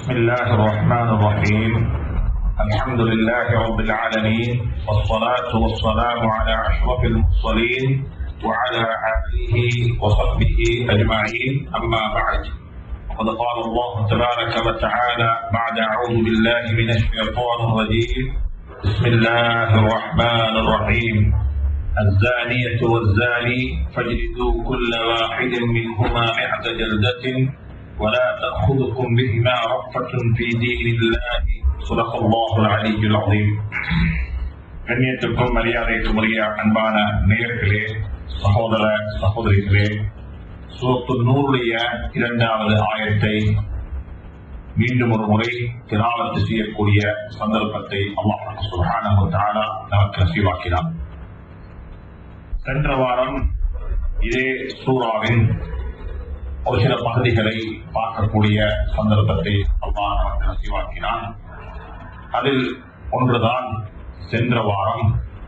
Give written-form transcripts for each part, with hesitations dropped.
بسم الله الرحمن الرحيم. الحمد لله رب العالمين، والصلاة والسلام على أشرف المرسلين وعلى آله وصحبه أجمعين، أما بعد. وقد قال الله تبارك وتعالى بعد أعوذ بالله من الشيطان الرجيم: بسم الله الرحمن الرحيم. الزانية والزاني فاجلدوا كل واحد منهما 100 جلدة ولا تأخذكم بهما رأفة في دين الله. صدق الله العلي العظيم. கண்ணியத்துக்கும் மரியாதைக்கும் உரிய அன்பான நேயர்களே, சகோதர சகோதரிகளே, சூரத்து நூறுடைய 2வது ஆயத்தை மீண்டும் ஒரு முறை திலாவத் செய்யக்கூடிய சந்தர்ப்பத்தை அல்லாஹ் சுப்ஹானஹு வ தஆலா நமக்கு நசீபாக்கினார். சென்ற வாரம் இதே சூராவின் ஒரு சில பகுதிகளை பார்க்கக்கூடிய சந்தர்ப்பத்தை அல்லாஹ் நமக்கு நசீபாக்கினான். அதில் ஒன்றுதான் சென்ற வாரம்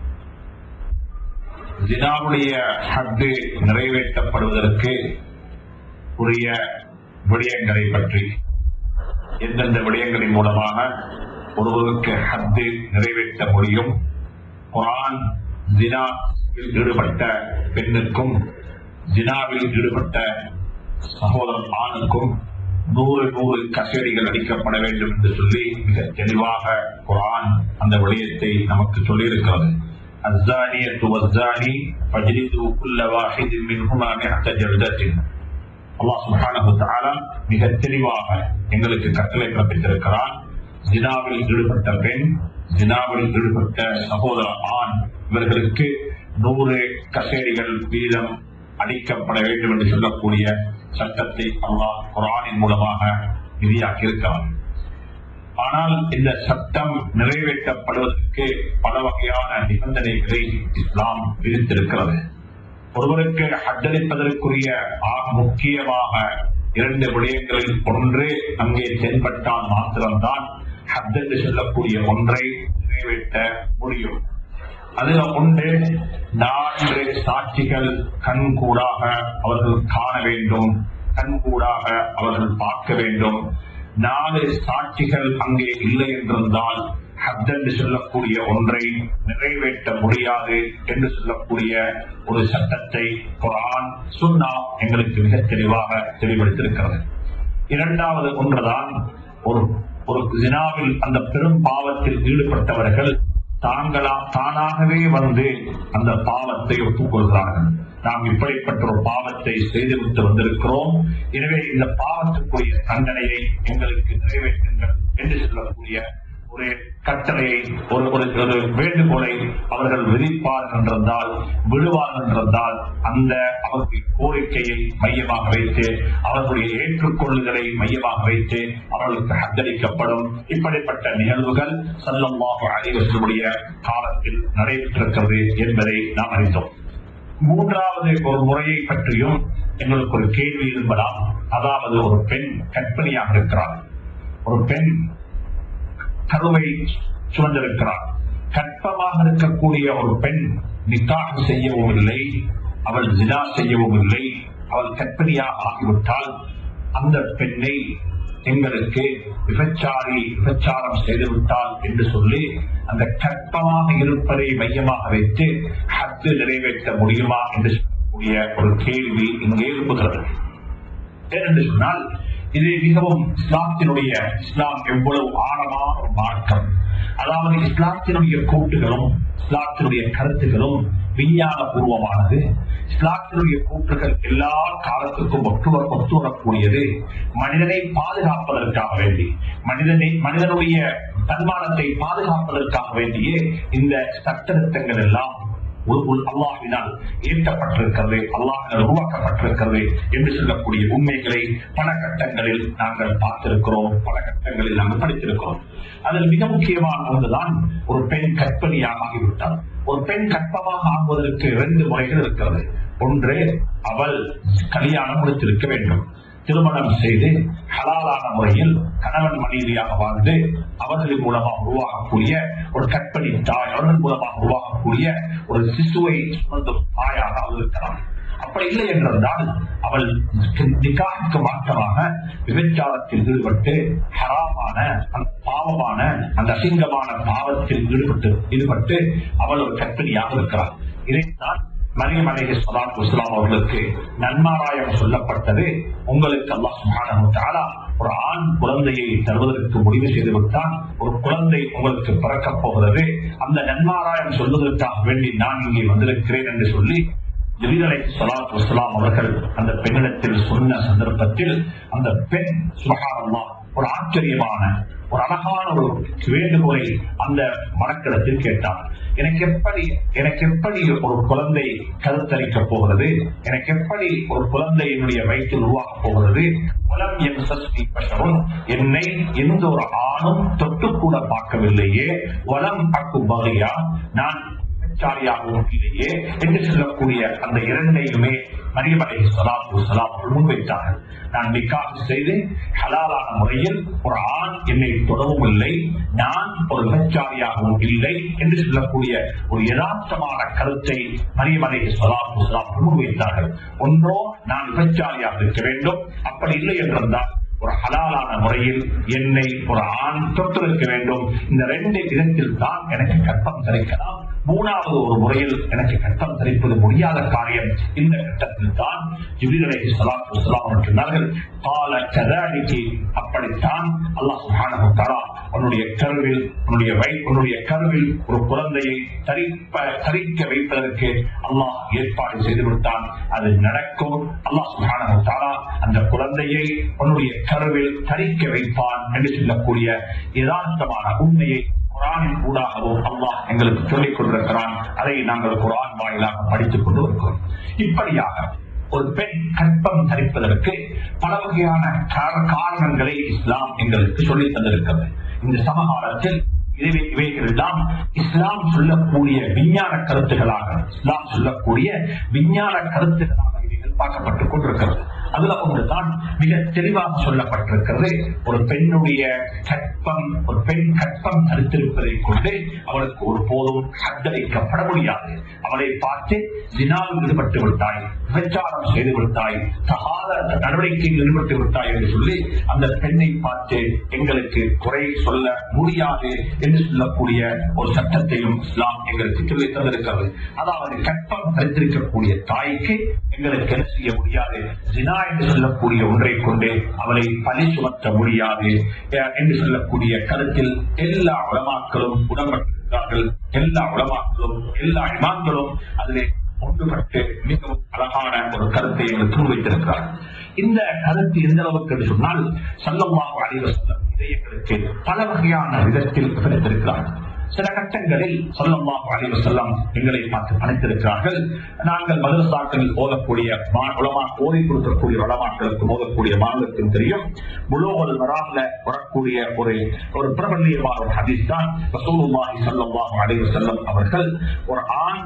ஜினாவுடைய ஹத்து நிறைவேற்றப்படுவதற்கு உரிய விடயங்களை பற்றி, எந்தெந்த விடயங்களின் மூலமாக ஒருவருக்கு ஹத்து நிறைவேற்ற முடியும், குர்ஆன் ஜினாவில் ஈடுபட்ட பெண்ணுக்கும் ஜினாவில் ஈடுபட்ட சகோதரன் ஆணுக்கும் 100 கசேரிகள் அடிக்கப்பட வேண்டும் என்று சொல்லி மிக தெளிவாக குர்ஆன் அந்த விடயத்தை நமக்கு சொல்லியிருக்கிறது. அஸ்ஸானியத்து வஸ்ஸானி ஃபஜ்லிது குல்ல வாஹிதின் மின்ஹுமா 100 ஜல்தத்தின். அல்லாஹ் சுப்ஹானஹு வ தஆலா மிக தெளிவாக எங்களுக்கு கட்டளை பிறப்பித்திருக்கிறான். ஜினாவில் ஈடுபட்ட பெண், ஜினாவில் ஈடுபட்ட சகோதர ஆண், இவர்களுக்கு 100 கசேரிகள் வீதம் அடிக்கப்பட வேண்டும் என்று சொல்லக்கூடிய சட்டத்தை அல்லாஹ் குர்ஆனின் மூலமாக விதியாக்கி இருக்கிறார். ஆனால் இந்த சட்டம் நிறைவேற்றப்படுவதற்கு பல வகையான நிபந்தனைகளை இஸ்லாம் விதித்திருக்கிறது. ஒருவருக்கு ஹத்தளிப்பதற்குரிய முக்கியமாக 2 விடயங்களில் ஒன்று அங்கே தென்பட்டால் மாத்திரம்தான் ஹத் என்று சொல்லக்கூடிய ஒன்றை நிறைவேற்ற முடியும். அதுல ஒன்று 4 சாட்சிகள் கண்கூடாக அவர்கள் காண வேண்டும், கண்கூடாக அவர்கள் பார்க்க வேண்டும். 4 சாட்சிகள் அங்கே இல்லை என்றிருந்தால் ஹத் என்று சொல்லக்கூடிய ஒன்றை நிறைவேற்ற முடியாது என்று சொல்லக்கூடிய ஒரு சட்டத்தை குர்ஆன் சுன்னா எங்களுக்கு மிக தெளிவாக தெளிவுபடுத்தியிருக்கிறது. 2வது ஒன்றுதான், ஒரு ஜினாவில் அந்த பெரும் பாவத்தில் ஈடுபட்டவர்கள் தானாகவே வந்து அந்த பாவத்தை ஒப்புக்கொள்கிறார்கள். நாம் இப்படிப்பட்ட ஒரு பாவத்தை செய்துவிட்டு வந்திருக்கிறோம், எனவே இந்த பாவத்துக்குரிய தண்டனையை எங்களுக்கு நிறைவேற்றுங்கள் என்று சொல்லக்கூடிய ஒரு கட்டளையை, ஒரு வேண்டுகோளை அவர்கள் விடுவார்கள் என்றால் அந்த அவர்களுடைய கோரிக்கையை மையமாக வைத்து, அவர்களுடைய ஏற்றுக்கொள்ளுதலை மையமாக வைத்து அவர்களுக்கு ஹத்தளிக்கப்படும். இப்படிப்பட்ட நிகழ்வுகள் ஸல்லல்லாஹு அலைஹி வஸல்லம் காலத்தில் நடைபெற்றிருக்கிறது என்பதை நாம் அறிந்தோம். 3வது ஒரு முறையை பற்றியும் எங்களுக்கு ஒரு கேள்வி இருப்பதால், அதாவது ஒரு பெண் கர்ப்பிணியாக இருக்கிறார், ஒரு பெண் கருவை சுமந்திருக்கிறார். கற்பமாக இருக்கக்கூடிய ஒரு பெண் நிக்காஹ் செய்யவும் இல்லை, அவள் ஜினா செய்யவும் இல்லை, அவள் கர்ப்பிணியாக ஆகிவிட்டால் அந்த பெண்ணை எங்களுக்கு விபச்சாரம் செய்துவிட்டால் என்று சொல்லி அந்த கற்பமாக இருப்பதை மையமாக வைத்து ஹத்து நிறைவேற்ற முடியுமா என்று சொல்லக்கூடிய ஒரு கேள்வி இங்கே எழுப்புகிறது. ஏனென்று சொன்னால் இது மிகவும் இஸ்லாம் எவ்வளவு ஆழமான ஒரு மார்க்கம். அதாவது இஸ்லாத்தினுடைய கூட்டுகளும் இஸ்லாத்தினுடைய கருத்துகளும் விஞ்ஞான பூர்வமானது. இஸ்லாத்தினுடைய கூற்றுகள் எல்லா காலத்துக்கும் ஒத்து வரக்கூடியது. மனிதனை பாதுகாப்பதற்காக வேண்டி, மனிதனுடைய தன்மானத்தை பாதுகாப்பதற்காக வேண்டியே இந்த சட்டத்திட்டங்கள் எல்லாம் அல்லாஹ்வினால் ஏற்கப்பட்டிருக்கிறது, அல்லாஹ்வினால் உருவாக்கப்பட்டிருக்கிறது என்று சொல்லக்கூடிய உண்மைகளை பல கட்டங்களில் நாங்கள் பார்த்திருக்கிறோம், பல கட்டங்களில் நாங்கள் படித்திருக்கிறோம். அதில் மிக முக்கியமான ஒன்றுதான், ஒரு பெண் கர்ப்பிணியாக ஆகிவிட்டார். ஒரு பெண் கர்ப்பமாக ஆகுவதற்கு 2 முறைகள் இருக்கிறது. ஒன்று, அவள் கல்யாணம் முடித்திருக்க வேண்டும், திருமணம் செய்து ஹலாலான முறையில் கணவன் மனைவியாக வாழ்ந்து அவர்களின் மூலமாக உருவாகக்கூடிய ஒரு கற்பனை தாய், அவர்கள் மூலமாக உருவாகக்கூடிய ஒரு சிசுவை சுமந்தும் தாயாக இருக்கலாம். அப்படி இல்லை என்றால் அவள் நிக்காஹுக்கு மாற்றமாக விபச்சாரத்தில் ஈடுபட்டு ஹராமான அந்த பாவமான அந்த அசிங்கமான பாவத்தில் ஈடுபட்டு அவள் ஒரு கர்ப்பிணியாக இருக்கிறார். இதைத்தான் மரியம் அலைஹிஸ்ஸலாத்து வஸ்ஸலாம் அவர்களுக்கு நன்மாராயம் சொல்லப்பட்டது. உங்களுக்கு அல்லாஹ் சுப்ஹானஹு வ தஆலா ஒரு ஆண் குழந்தையை தருவதற்கு முடிவு செய்துவிட்டால் ஒரு குழந்தை உங்களுக்கு பிறக்கப் போகிறது, அந்த நன்மாராயம் சொல்வதற்காக வேண்டி நான் இங்கே வந்திருக்கிறேன் என்று சொல்லி ஜிப்ரீல் அலைஹிஸ்ஸலாத்து வஸ்ஸலாம் அவர்கள் அந்த பெண்ணிடத்தில் சொன்ன சந்தர்ப்பத்தில் அந்த பெண் சுப்ஹானல்லாஹ் ஒரு ஆச்சரியமான ஒரு அழகான ஒரு வேண்டுகோளை அந்த மணக்கிடத்தில் கேட்டார். எனக்கு எப்படி ஒரு குழந்தை கருத்தரிக்கப் போகிறது, எனக்கு எப்படி ஒரு குழந்தை என்னுடைய வயிற்றில் உருவாக்கப் போகிறது, என்னை எந்த ஒரு ஆணும் தொட்டு கூட பார்க்கவில்லையே, வலம் அக்கு பகையா நான் இல்லையே என்று சொல்லக்கூடிய அந்த இரண்டையுமே மரியம் அலைஹிஸ்ஸலாத்து வஸ்ஸலாம் முன்வைத்தார்கள். நான் நிக்காஹ் செய்து ஹலாலான முறையில் ஒரு ஆண் என்னை தொடவும் இல்லை, நான் ஒரு விபச்சாரியாகவும் இல்லை என்று சொல்லக்கூடிய ஒரு யதார்த்தமான கருத்தை மரியம் அலைஹிஸ்ஸலாத்து வஸ்ஸலாம் முன்வைத்தார்கள். ஒன்றோ நான் விபச்சாரியாக இருக்க வேண்டும், அப்படி இல்லை என்றால் ஒரு ஹலாலான முறையில் என்னை ஒரு ஆண் தொட்டிருக்க வேண்டும். இந்த ரெண்டு விதத்தில் தான் எனக்கு கற்பம் தரிக்கலாம், மூணாவது ஒரு முறையில் எனக்கு கற்பம் தரிப்பது முடியாத காரியம். இந்த கட்டத்தில் தான் ஜிப்ரீல் அலைஹிஸ்ஸலாத்து வஸ்ஸலாம் சொன்னார்கள், அப்படித்தான் அல்லாஹ் சுப்ஹானஹு வ தஆலா உன்னுடைய கருவில் ஒரு குழந்தையை தரிக்க வைப்பதற்கு அல்லாஹ் ஏற்பாடு செய்து விட்டான். அது நடக்கும். அல்லாஹ் சுப்ஹானஹு வ தஆலா அந்த குழந்தையை உன்னுடைய கருவில் தரிக்க வைப்பான் என்று சொல்லக்கூடிய யதார்த்தமான உண்மையை குர்ஆனின் ஊடாகவும் அல்லாஹ் எங்களுக்கு சொல்லிக் கொண்டிருக்கிறான். அதை நாங்கள் குர்ஆன் வாயிலாக படித்துக் கொண்டு இருக்கிறோம். இப்படியாக ஒரு பெண் கற்பம் தரிப்பதற்கு பல வகையான காரணங்களை இஸ்லாம் எங்களுக்கு சொல்லித் தந்திருக்கிறது. இந்த சமகாலத்தில் இவைகள் எல்லாம் இஸ்லாம் சொல்லக்கூடிய விஞ்ஞான கருத்துகளாக இவைகள் பார்க்கப்பட்டுக் கொண்டிருக்கிறது. அதுல ஒன்றுதான் மிக தெளிவாக சொல்லப்பட்டிருக்கிறது. ஒரு பெண் கற்பம் தரித்திருப்பதை கொண்டு அவளுக்கு ஒரு போதும் ஹத்தளிக்கப்பட முடியாது. அவளை பார்த்து ஜினாவில் ஈடுபட்டு விட்டாய், விபச்சாரம் செய்து விட்டாய், தகாத நடவடிக்கையில் ஈடுபட்டு விட்டாய் என்று சொல்லி அந்த பெண்ணை பார்த்து எங்களுக்கு குறை சொல்ல முடியாது என்று சொல்லக்கூடிய ஒரு சட்டத்தையும் இஸ்லாம் எங்களுக்கு சொல்லித் தந்திருக்கிறது. அதாவது கற்பம் தரித்திருக்கக்கூடிய தாய்க்கு எங்களுக்கு என்ன செய்ய முடியாது, ஜினா என்று சொல்லக்கூடிய ஒன்றை கொண்டு அவளை பழி சுமத்த முடியாது என்று சொல்லக்கூடிய கருத்தில் எல்லா உலமாக்களும் உடன்பட்டிருக்கிறார்கள். எல்லா உலமாக்களும் எல்லா இமாம்களும் அதிலே ஒன்றுபட்டு மிகவும் அழகான ஒரு கருத்தை எங்களுக்கு முன்வைத்திருக்கிறார்கள். இந்த கருத்து எந்த அளவுக்கு என்று சொன்னால் ஸல்லல்லாஹு அலைஹி வஸல்லம் இதை எங்களுக்கு பல வகையான விதத்தில் விவரித்திருக்கிறார்கள். சில கட்டங்களில் ஸல்லல்லாஹு அலைஹி வஸல்லம் எங்களை பார்த்து அழைத்திருக்கிறார்கள். நாங்கள் மதரசாக்களில் ஓதக்கூடிய ஓதி கொடுக்கக்கூடிய உலமாக்களுக்கு ஓதக்கூடிய மாணவர்களுக்கும் தெரியும், புலூகுல் மராம்ல வரக்கூடிய ஒரு பிரபல்யமான ஒரு ஹதீஸ் தான் ரசூலுல்லாஹி ஸல்லல்லாஹு அலைஹி வஸல்லம் அவர்கள் ஒரு ஆண்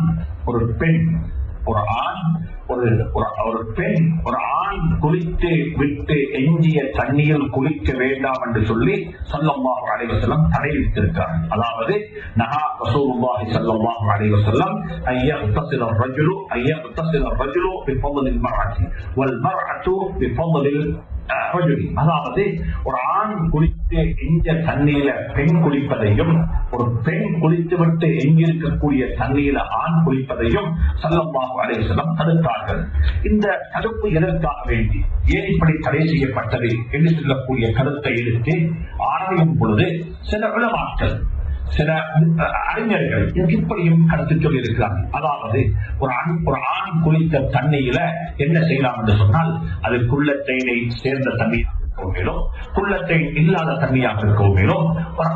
குளித்து விட்டு எஞ்சிய தண்ணீர் குளிக்க வேண்டாம் என்று சொல்லி ஸல்லல்லாஹு அலைஹி வஸல்லம் தடை விதித்திருக்கிறார். அதாவது நஹா ரசூலுல்லாஹி ஸல்லல்லாஹு அலைஹி வஸல்லம் அய்யக்தஸில الرجل بفضل المرأة والمرأة بفضل الرجل. அதாவது ஒரு ஆண் குளித்து எஞ்ச தண்ணீர பெண் குளிப்பதையும் ஒரு பெண் குளித்து விட்டு எங்கிருக்கக்கூடிய தண்ணீர ஆண் குளிப்பதையும் ஸல்லல்லாஹு அலைஹி வஸல்லம் தடுத்தார்கள். இந்த தடுப்பு எதற்காக வேண்டி, ஏன் இப்படி தடை செய்யப்பட்டது என்று சொல்லக்கூடிய கருத்தை எடுத்து ஆராயும் பொழுது சில உலமாக்கள் சில அறிஞர்கள் இப்படியும் கருத்து சொல்லி இருக்கிறார்கள். அதாவது ஒரு ஆண் குளித்த தண்ணீர என்ன செய்யலாம் என்று சொன்னால் அது குள்ளத்தைனை சேர்ந்த தண்ணீராக இருக்கவும் மேலும் குள்ளத்தை இல்லாத தண்ணியாக இருக்கவும் மேலும்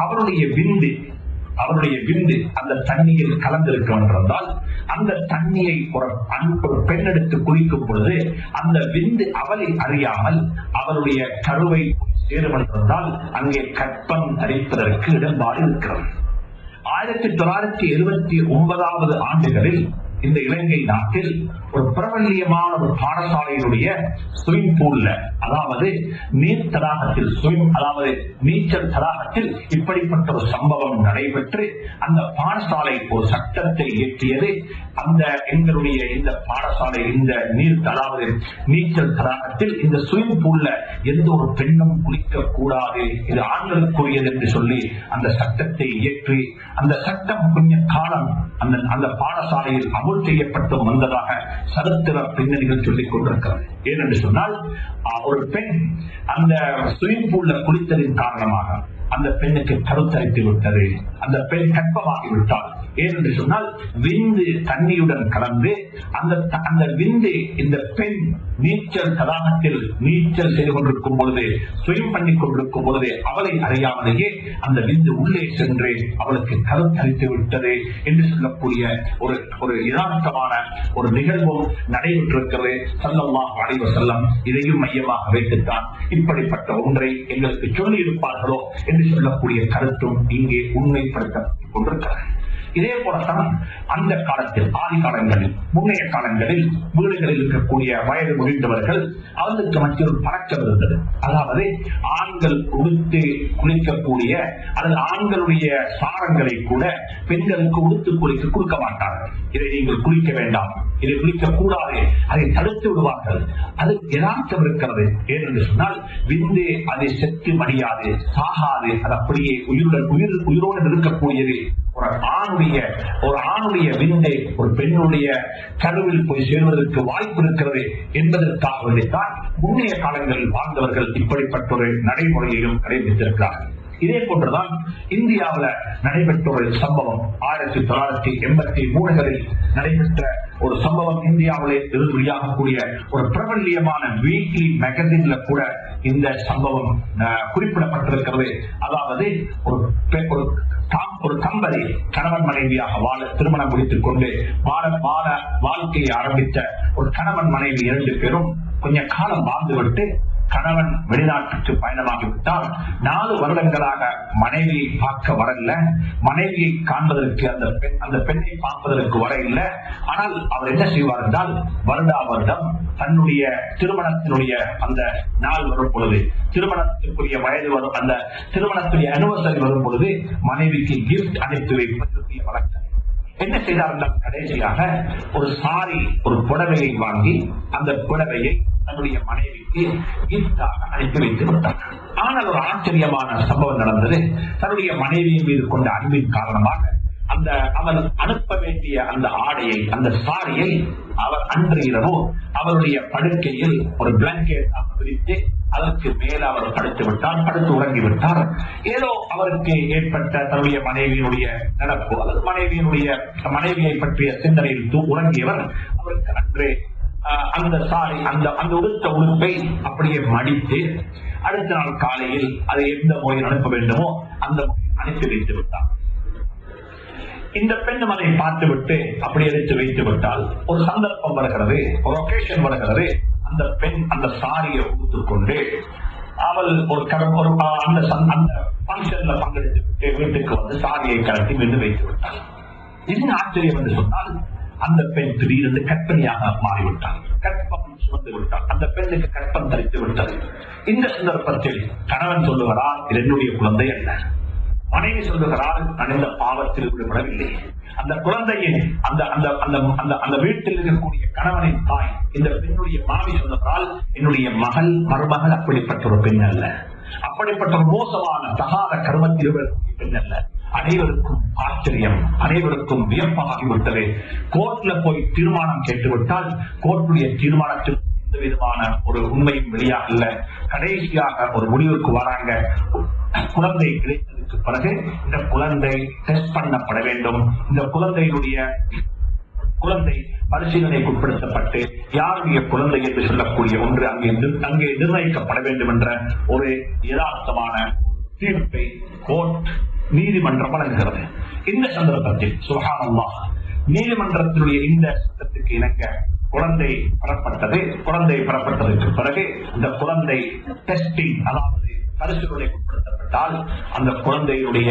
அவருடைய விந்து அந்த தண்ணியில் கலந்திருக்க என்றால் அந்த தண்ணியை ஒரு பெண் எடுத்து குளிக்கும் பொழுது அந்த விந்து அவளை அறியாமல் அவருடைய கருவை சேரும் என்றால் அங்கே கற்பம் தரிப்பதற்கு இடம்பாடு இருக்கிறது. 1979 ஆண்டுகளில் இந்த இலங்கை நாட்டில் ஒரு பிரபல்யமான ஒரு பாடசாலையினுடைய ஸ்விமிங் பூல்ல, அதாவது நீர் தடாகத்தில் அதாவது நீச்சல் தடாகத்தில் இப்படிப்பட்ட ஒரு சம்பவம் நடைபெற்று அந்த பாடசாலை ஒரு சட்டத்தை இயற்றியது. அந்த எங்களுடைய இந்த பாடசாலை இந்த நீர் அதாவது நீச்சல் தடாகத்தில் இந்த ஸ்விமிங் பூல்ல எந்த ஒரு பெண்ணும் குளிக்க கூடாது, இது ஆண்களுக்குரியது என்று சொல்லி அந்த சட்டத்தை இயற்றி அந்த சட்டம் கொஞ்ச காலம் அந்த பாடசாலையில் அமல் செய்யப்பட்டு வந்ததாக சரித்திர பின்னணிகள் சொல்லிக் கொண்டிருக்கிறது. ஏனென்று சொன்னால் ஒரு பெண் அந்த ஸ்விமிங் பூல்ல குளித்ததின் காரணமாக அந்த பெண்ணுக்கு கருத்தரித்து விட்டது, அந்த பெண் கர்ப்பமாகிவிட்டாள். ஏனென்று சொன்னால் விந்து தண்ணியுடன் கலந்து அந்த விந்து இந்த பெண் நீச்சல் தடாகத்தில் நீச்சல் செய்து கொண்டிருக்கும் பொழுது, ஸ்விம் பண்ணி கொண்டிருக்கும் பொழுது அவளை அறியாமலேயே அந்த விந்து உள்ளே சென்று அவளுக்கு கருத்தரித்து விட்டது என்று சொல்லக்கூடிய ஒரு யதார்த்தமான ஒரு நிகழ்வும் நடைபெற்றிருக்கிறது. ஸல்லல்லாஹு அலைஹி வஸல்லம் இதையும் மையமாக வைத்துத்தான் இப்படிப்பட்ட ஒன்றை எங்களுக்கு சொல்லி இருப்பார்களோ என்று சொல்லக்கூடிய கருத்தும் இங்கே உண்மைப்படுத்தப்பட்டுக் கொண்டிருக்கிறது. இதே போலத்தான் அந்த காலத்தில் ஆதி காலங்களில் முன்னைய காலங்களில் வீடுகளில் இருக்கக்கூடிய வயது முதிர்ந்தவர்கள் அவர்களுக்கு மற்றொரு பழக்கம் இருந்தது. அதாவது ஆண்கள் உடுத்து குளிக்கக்கூடிய அல்லது ஆண்களுடைய சாரங்களை கூட பெண்களுக்கு உடுத்து குளிக்க கொடுக்க மாட்டார்கள். இதை நீங்கள் குளிக்க வேண்டாம், இதை குளிக்க கூடாது, அதை தடுத்து விடுவார்கள். அது யதார்த்தம் இருக்கிறது. ஏனென்று சொன்னால் விந்து அதை செத்து மடியாது, சாகாது, அது அப்படியே உயிரோடு இருக்கக்கூடியது. ஒரு ஆணுடைய விந்தை ஒரு பெண்ணுடைய கருவில் போய் சேர்வதற்கு வாய்ப்பு இருக்கிறது என்பதற்காக வேண்டித்தான் முன்னைய காலங்களில் வாழ்ந்தவர்கள் இப்படிப்பட்ட ஒரு நடைமுறையையும் கடைபிடித்திருக்கிறார்கள். இதே போன்றுதான் இந்தியாவில் நடைபெற்ற ஒரு சம்பவம் 1983 நடைபெற்ற ஒரு சம்பவம். இந்தியாவிலே வெளியாகக்கூடிய ஒரு பிரபல்யமான வீக்லி மேகசின்ல கூட இந்த சம்பவம் குறிப்பிடப்பட்டிருக்கிறது. அதாவது ஒரு தம்பதி கணவன் மனைவியாக வாழ திருமணம் முடித்துக் கொண்டு வாழ்க்கையை ஆரம்பித்த ஒரு கணவன் மனைவி 2 பேரும் கொஞ்ச காலம் வாழ்ந்துவிட்டு கணவன் வெளிநாட்டுக்கு பயணமாகிவிட்டால் 4 வருடங்களாக மனைவியை பார்க்க வரல, மனைவியை காண்பதற்கு அந்த பெண்ணை பார்ப்பதற்கு வர இல்லை. ஆனால் அவர் என்ன செய்வார் என்றால் வருடம் தன்னுடைய திருமணத்தினுடைய அந்த நாள் வரும் பொழுது, திருமணத்திற்குரிய வயது வரும், அந்த திருமணத்துடைய அனிவர்சரி வரும் பொழுது மனைவிக்கு கிஃப்ட் அனுப்பி வைப்பதற்குரிய வழக்கம். என்ன செய்தார் என்றால் கடைசியாக ஒரு சாரி, ஒரு புடவையை வாங்கி அந்த புடவையை தன்னுடைய மனைவிக்கு கிஃப்டாக அனுப்பி வைத்து விட்டார். ஆனால் ஒரு ஆச்சரியமான சம்பவம் நடந்தது. தன்னுடைய மனைவியின் மீது கொண்ட அன்பின் காரணமாக அவர் அனுப்ப வேண்டிய அந்த ஆடையை, அந்த சாரியை அவர் அன்று இரவு அவருடைய படுக்கையில் ஒரு பிளாங்கெட் விரித்து அதற்கு மேல அவர் படுத்து உறங்கிவிட்டார். ஏதோ அவருக்கு ஏற்பட்ட தன்னுடைய மனைவியினுடைய நடப்பு அல்லது மனைவியை பற்றிய சிந்தனையில் உறங்கியவர் அவருக்கு அன்றே அந்த சாரி அந்த உடுத்த உடுப்பை அப்படியே மடித்து அடுத்த நாள் காலையில் அதை எந்த முறையில் அனுப்ப வேண்டுமோ அந்த அனுப்பி வைத்து விட்டார். இந்த பெண்ணும் அதை பார்த்துவிட்டு அப்படி எடுத்து வைத்து விட்டால் ஒரு சந்தர்ப்பம் வருகிறது, ஒரு ஒகேஷன் வருகிறது. அந்த பெண் அந்த சாரியை உடுத்துக் கொண்டு அவள் அந்த பங்கன்ல பங்கெடுத்து விட்டு வீட்டுக்கு வந்து சாரியை கலட்டி மீண்டும் வைத்து விட்டாள். என்ன ஆச்சரியம் என்று சொன்னால் அந்த பெண் திடீரென்று கற்பனையாக மாறிவிட்டாள், கற்பம் சுமந்து விட்டாள், அந்த பெண்ணுக்கு கற்பம் தரித்து விட்டது. இந்த சந்தர்ப்பத்தில் கணவன் சொல்லுகிறார், இது என்னுடைய குழந்தை அல்ல. மனைவி சொல்லுகிறார், நான் இந்த பாவத்தில் விடுபடவில்லை. அந்த குழந்தையின் அந்த வீட்டில் இருக்கக்கூடிய கணவனின் தாய் இந்த பெண்ணுடைய மாமி சொல்லுகிறாள், என்னுடைய மருமகள் அப்படிப்பட்ட ஒரு பெண் அல்ல, அப்படிப்பட்ட ஒரு மோசமான தகாத கர்மத்தில் பெண் அல்ல. அனைவருக்கும் ஆச்சரியம், அனைவருக்கும் வியப்பாகிவிட்டது. கோர்ட்ல போய் தீர்மானம் கேட்டுவிட்டால் கோர்ட்டுடைய தீர்மானத்தில் எந்த விதமான ஒரு உண்மையும் வெளியாகல. கடைசியாக ஒரு முடிவுக்கு வராங்க. குழந்தை கிடைத்ததற்கு பிறகு இந்த குழந்தை டெஸ்ட் பண்ணப்பட வேண்டும். இந்த குழந்தை பரிசீலனைக்கு உட்படுத்தப்பட்டு யாருடைய குழந்தை என்று சொல்லக்கூடிய ஒன்று அங்கே நிர்ணயிக்கப்பட வேண்டும் என்ற ஒரு யதார்த்தமான தீர்ப்பை கோர்ட் நீதிமன்றம் வழங்குகிறது. இந்த சந்தர்ப்பத்தில் சுப்ஹானல்லாஹ் நீதிமன்றத்தினுடைய இந்த சட்டத்துக்கு இணங்க குழந்தை பெறப்பட்டதற்கு பிறகு இந்த குழந்தை டெஸ்டிங், அதாவது பரிசோதனைக்கு உட்படுத்தப்பட்டால் அந்த குழந்தையுடைய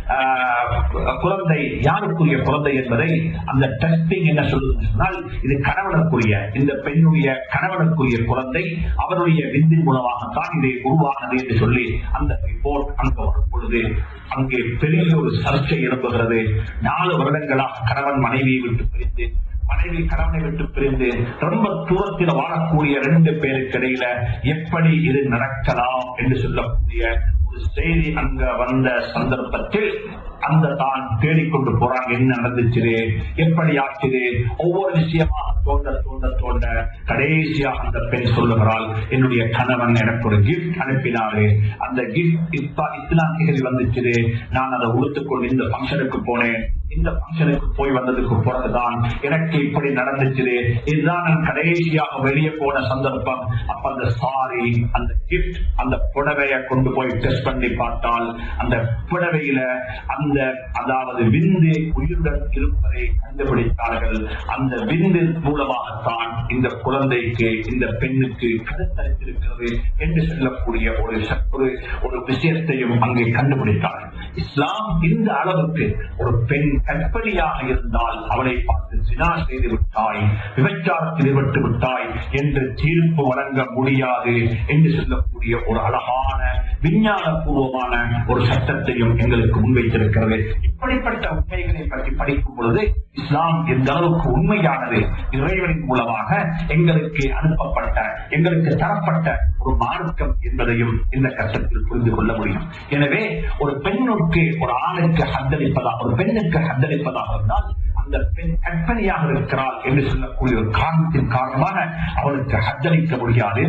குழந்தை யாருக்குரிய குழந்தை என்பதை அந்த டெஸ்டிங் என்ன சொல்லுது சொன்னால், இது கணவனுக்குரிய, இந்த பெண்ணுடைய கணவனுக்குரிய குழந்தை அவருடைய விந்தின் மூலமாகத்தான் இதை உருவானது என்று சொல்லி அந்த ரிப்போர்ட் அங்க வரும் பொழுது அங்கே பெரிய ஒரு சர்ச்சை எழுப்புகிறது. 4 வருடங்களாக கணவன் மனைவியை விட்டு பிரிந்து, மனைவி கணவனை விட்டு பிரிந்து ரொம்ப தூரத்தில் வாழக்கூடிய 2 பேருக்கு இடையில எப்படி இது நடக்கலாம் என்று சொல்லக்கூடிய ஒரு செய்தி அங்க வந்த சந்தர்ப்பத்தில் அந்த தான் தேடிக்கொண்டு போறாங்க. என்ன நடந்துச்சு, எப்படி ஆச்சுது, ஒவ்வொரு விஷயமா தோண்ட தோண்ட தோண்ட கடைசியாக அந்த பெண் சொல்லுகிறாள், என்னுடைய கணவன் எனக்கு ஒரு கிஃப்ட் அனுப்பினாரு, அந்த கிஃப்ட் இஸ்லாம் திகழ் வந்துச்சு, நான் அதை உடுத்துக்கொண்டு இந்த பங்கனுக்கு போனேன், இந்த பங்கனுக்கு போய் வந்ததுக்கு பிறகுதான் எனக்கு இப்படி நடந்துச்சு, இதுதான் நான் கடைசியாக வெளியே போன சந்தர்ப்பம். அப்ப அந்த சாரி, அந்த கிஃப்ட், அந்த புடவையை கொண்டு போய் டெஸ்ட் பண்ணி பார்த்தால் அந்த புடவையில அந்த அதாவது விந்து உயிருடன் இருப்பதை கண்டுபிடித்தார்கள். அந்த விந்து மூலமாகத்தான் இந்த குழந்தைக்கு, இந்த பெண்ணுக்கு கருத்தரித்திருக்கிறது என்று சொல்லக்கூடிய ஒரு விஷயத்தையும் அங்கே கண்டுபிடித்தார்கள். இஸ்லாம் இந்த அளவுக்கு ஒரு பெண் கற்பழியாக இருந்தால் அவளை பார்த்து ஜினா செய்து விட்டாய், விபச்சாரத்தில் ஈடுபட்டு விட்டாய் என்று தீர்ப்பு வழங்க முடியாது என்று சொல்லக்கூடிய ஒரு அழகான விஞ்ஞான பூர்வமான ஒரு சட்டத்தையும் எங்களுக்கு முன்வைத்திருக்கிறது. இப்படிப்பட்ட உண்மைகளை பற்றி படிக்கும் பொழுது இஸ்லாம் எந்த அளவுக்கு உண்மையானது, இறைவனின் மூலமாக எங்களுக்கு அனுப்பப்பட்ட, எங்களுக்கு தரப்பட்ட ஒரு மார்க்கம் என்பதையும் இந்த கட்டத்தில் புரிந்து கொள்ள முடியும். எனவே ஒரு பெண்ணுக்கு, ஒரு ஆணுக்கு ஹத்தளிப்பதாக, ஒரு பெண்ணுக்கு ஹத்தளிப்பதாக இருந்தால் அந்த பெண் கற்பனையாக இருக்கிறாள் என்று சொல்லக்கூடிய ஒரு காரணத்தின் காரணமாக அவளுக்கு ஹத்தளிக்க முடியாது,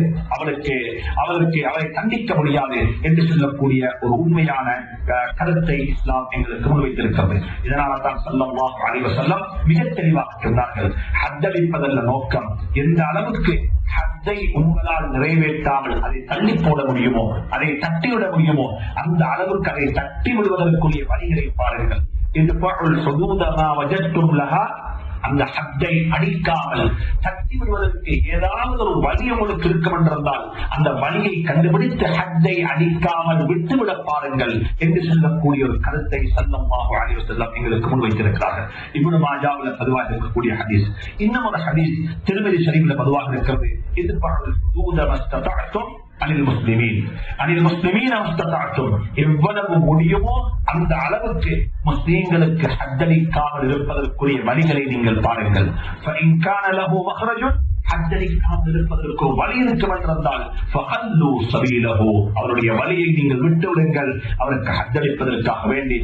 அவளை தண்டிக்க முடியாது என்று சொல்லக்கூடிய ஒரு உண்மையான கருத்தை இஸ்லாம் எங்களுக்கு முன்வைத்திருக்கிறது. இதனால தான் ஸல்லல்லாஹு அலைஹி வஸல்லம் மிக தெளிவாக சொன்னார்கள், ஹத்தளிப்பதல்ல நோக்கம், எந்த அளவுக்கு ஹத்தை உங்களால் நிறைவேற்றாமல் அதை தள்ளி போட முடியுமோ, அதை தட்டிவிட முடியுமோ, அந்த அளவுக்கு அதை தட்டி விடுவதற்குரிய வழிகளை பாருங்கள். அந்த ஹத்தை அடிக்காமல் தட்டி விடுவதற்கு ஏதாவது ஒரு வழி உங்களுக்கு இருக்கும் என்றால் அந்த வழியை கண்டுபிடித்து ஹத்தை அடிக்காமல் விட்டுவிட பாருங்கள் என்று சொல்லக்கூடிய ஒரு கருத்தை ஸல்லல்லாஹு அலைஹி வஸல்லம் எங்களுக்கு முன்வைத்திருக்கிறார்கள். இப்னு மாஜாவில் பதிவாக இருக்கக்கூடிய ஹதீஸ், இன்னும் ஒரு ஹதீஸ் திர்மிதி ஷரீஃபில் பதிவாக இருக்கிறது. இது எவ்வளவு முடியுமோ அந்த அளவுக்கு முஸ்லிம்களுக்கு ஹத்தளிக்காமல் இருப்பதற்குரிய வழிகளை நீங்கள் பாருங்கள். ஹத்தளிக்காமல் இருப்பதற்கு வழி இருக்கும் என்றால் அவருடைய வழியை நீங்கள் விட்டுவிடுங்கள், அவருக்கு ஹத்தளிப்பதற்காக வேண்டி.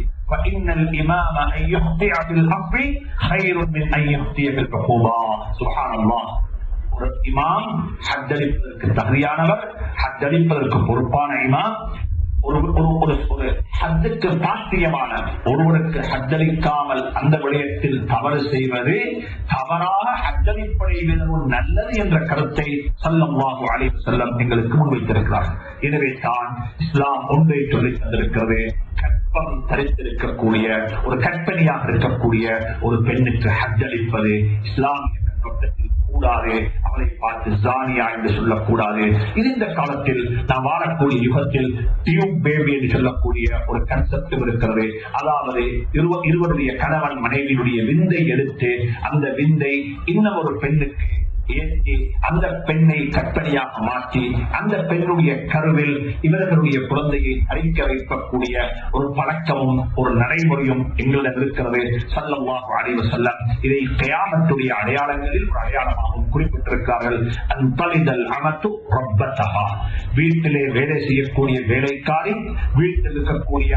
ஒரு இமாம் ஹத்தளிப்பதற்கு தகுதியானவர், ஹத்தளிப்பதற்கு பொறுப்பான இமாம், ஒரு ஹத்துக்கு பாத்தியமான ஒருவருக்கு ஹத்தளிக்காமல் அந்த விடயத்தில் தவறு செய்வது தவறாக ஹத்தளிப்பதை நல்லது என்ற கருத்தை ஸல்லல்லாஹு அலைஹி வஸல்லம் எங்களுக்கு முன்வைத்திருக்கிறார். எனவே தான் இஸ்லாம் ஒன்றை சொல்லி தந்திருக்கிறது, கற்பம் தரித்திருக்கக்கூடிய ஒரு கற்பனையாக இருக்கக்கூடிய ஒரு பெண்ணுக்கு ஹத்தளிப்பது இஸ்லாமிய கண்ணோட்டத்தில் கூடாது, அவளை பார்த்து ஜானியா என்று சொல்லக்கூடாது. இது இந்த காலத்தில் நாம் வாழக்கூடிய யுகத்தில் டியூப் பேபி என்று சொல்லக்கூடிய ஒரு கன்செப்ட் இருக்கிறது. அதாவது இருவருடைய கணவன் மனைவியுடைய விந்தை எடுத்து அந்த விந்தை இன்னும் ஒரு பெண்ணுக்கு ஏற்றி அந்த பெண்ணை கற்பனையாக மாற்றி அந்த பெண்ணுடைய கருவில் இவர்களுடைய குழந்தையை அழிக்க வைக்கக்கூடிய ஒரு பழக்கமும் ஒரு நடைமுறையும் எங்களிடம் இருக்கிறது. ஸல்லல்லாஹு அலைஹி வஸல்லம் இதை கியாமத்துடைய அடையாளங்களில் ஒரு அடையாளமாகவும் குறிப்பிட்டிருக்கிறார்கள். அன்தலிதல் அமது ரப்பதஹா, வீட்டிலே வேலை செய்யக்கூடிய வேலைக்காரி, வீட்டில் இருக்கக்கூடிய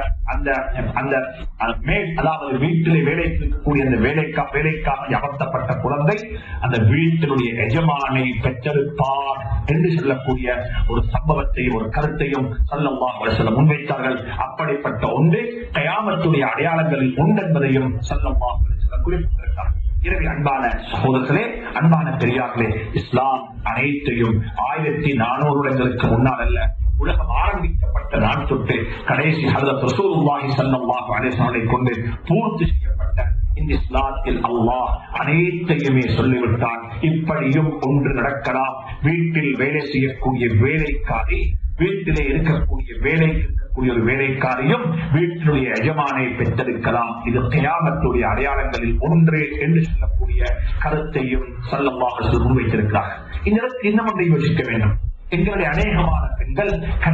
அதாவது வீட்டிலே வேலை செய்யக்கூடிய அந்த வேலைக்காக அமர்த்தப்பட்ட குழந்தை அந்த வீட்டினுடைய எஜமானை பெற்றெடுப்பார் என்று சொல்லக்கூடிய ஒரு சம்பவத்தை, ஒரு கருத்தையும் ஸல்லல்லாஹு அலைஹி வஸல்லம் முன்வைத்தார்கள். அப்படிப்பட்ட ஒன்று கியாமத்துடைய அடையாளங்களில் உண்டு என்பதையும் ஸல்லல்லாஹு அலைஹி வஸல்லம் குறிப்பிட்டிருக்கிறார். எனவே அன்பான சகோதரர்களே, அன்பான பெரியார்களே, இஸ்லாம் அனைத்தையும் 1400 வருடங்களுக்கு முன்னால் அல்ல, உலகம் ஆரம்பிக்கப்பட்ட நாள் தொட்டு கடைசி ஹஜ்ரத் ரசூலுல்லாஹி ஸல்லல்லாஹு அலைஹி வஸல்லம் கொண்டு பூர்த்தி செய்யப்பட்ட இந்த இஸ்லாத்தில் அல்லாஹ் அனைத்தையுமே சொல்லிவிட்டான். இப்படியும் ஒன்று நடக்கலாம். வீட்டில் வேலை செய்யக்கூடிய வேலைக்காரி வீட்டிலே இருக்கக்கூடிய ஒரு வேலைக்காரியும் வீட்டினுடைய எஜமானை பெற்றெடுக்கலாம். இது கியாமத்துடைய அடையாளங்களில் ஒன்று என்று சொல்லக்கூடிய கருத்தையும் ஸல்லல்லாஹு அலைஹி வஸல்லம் முன்வைத்திருக்கிறார். இதற்கு இன்னும் ஒன்றை யோசிக்க வேண்டும். எங்களுடைய அநேகமான பெண்கள்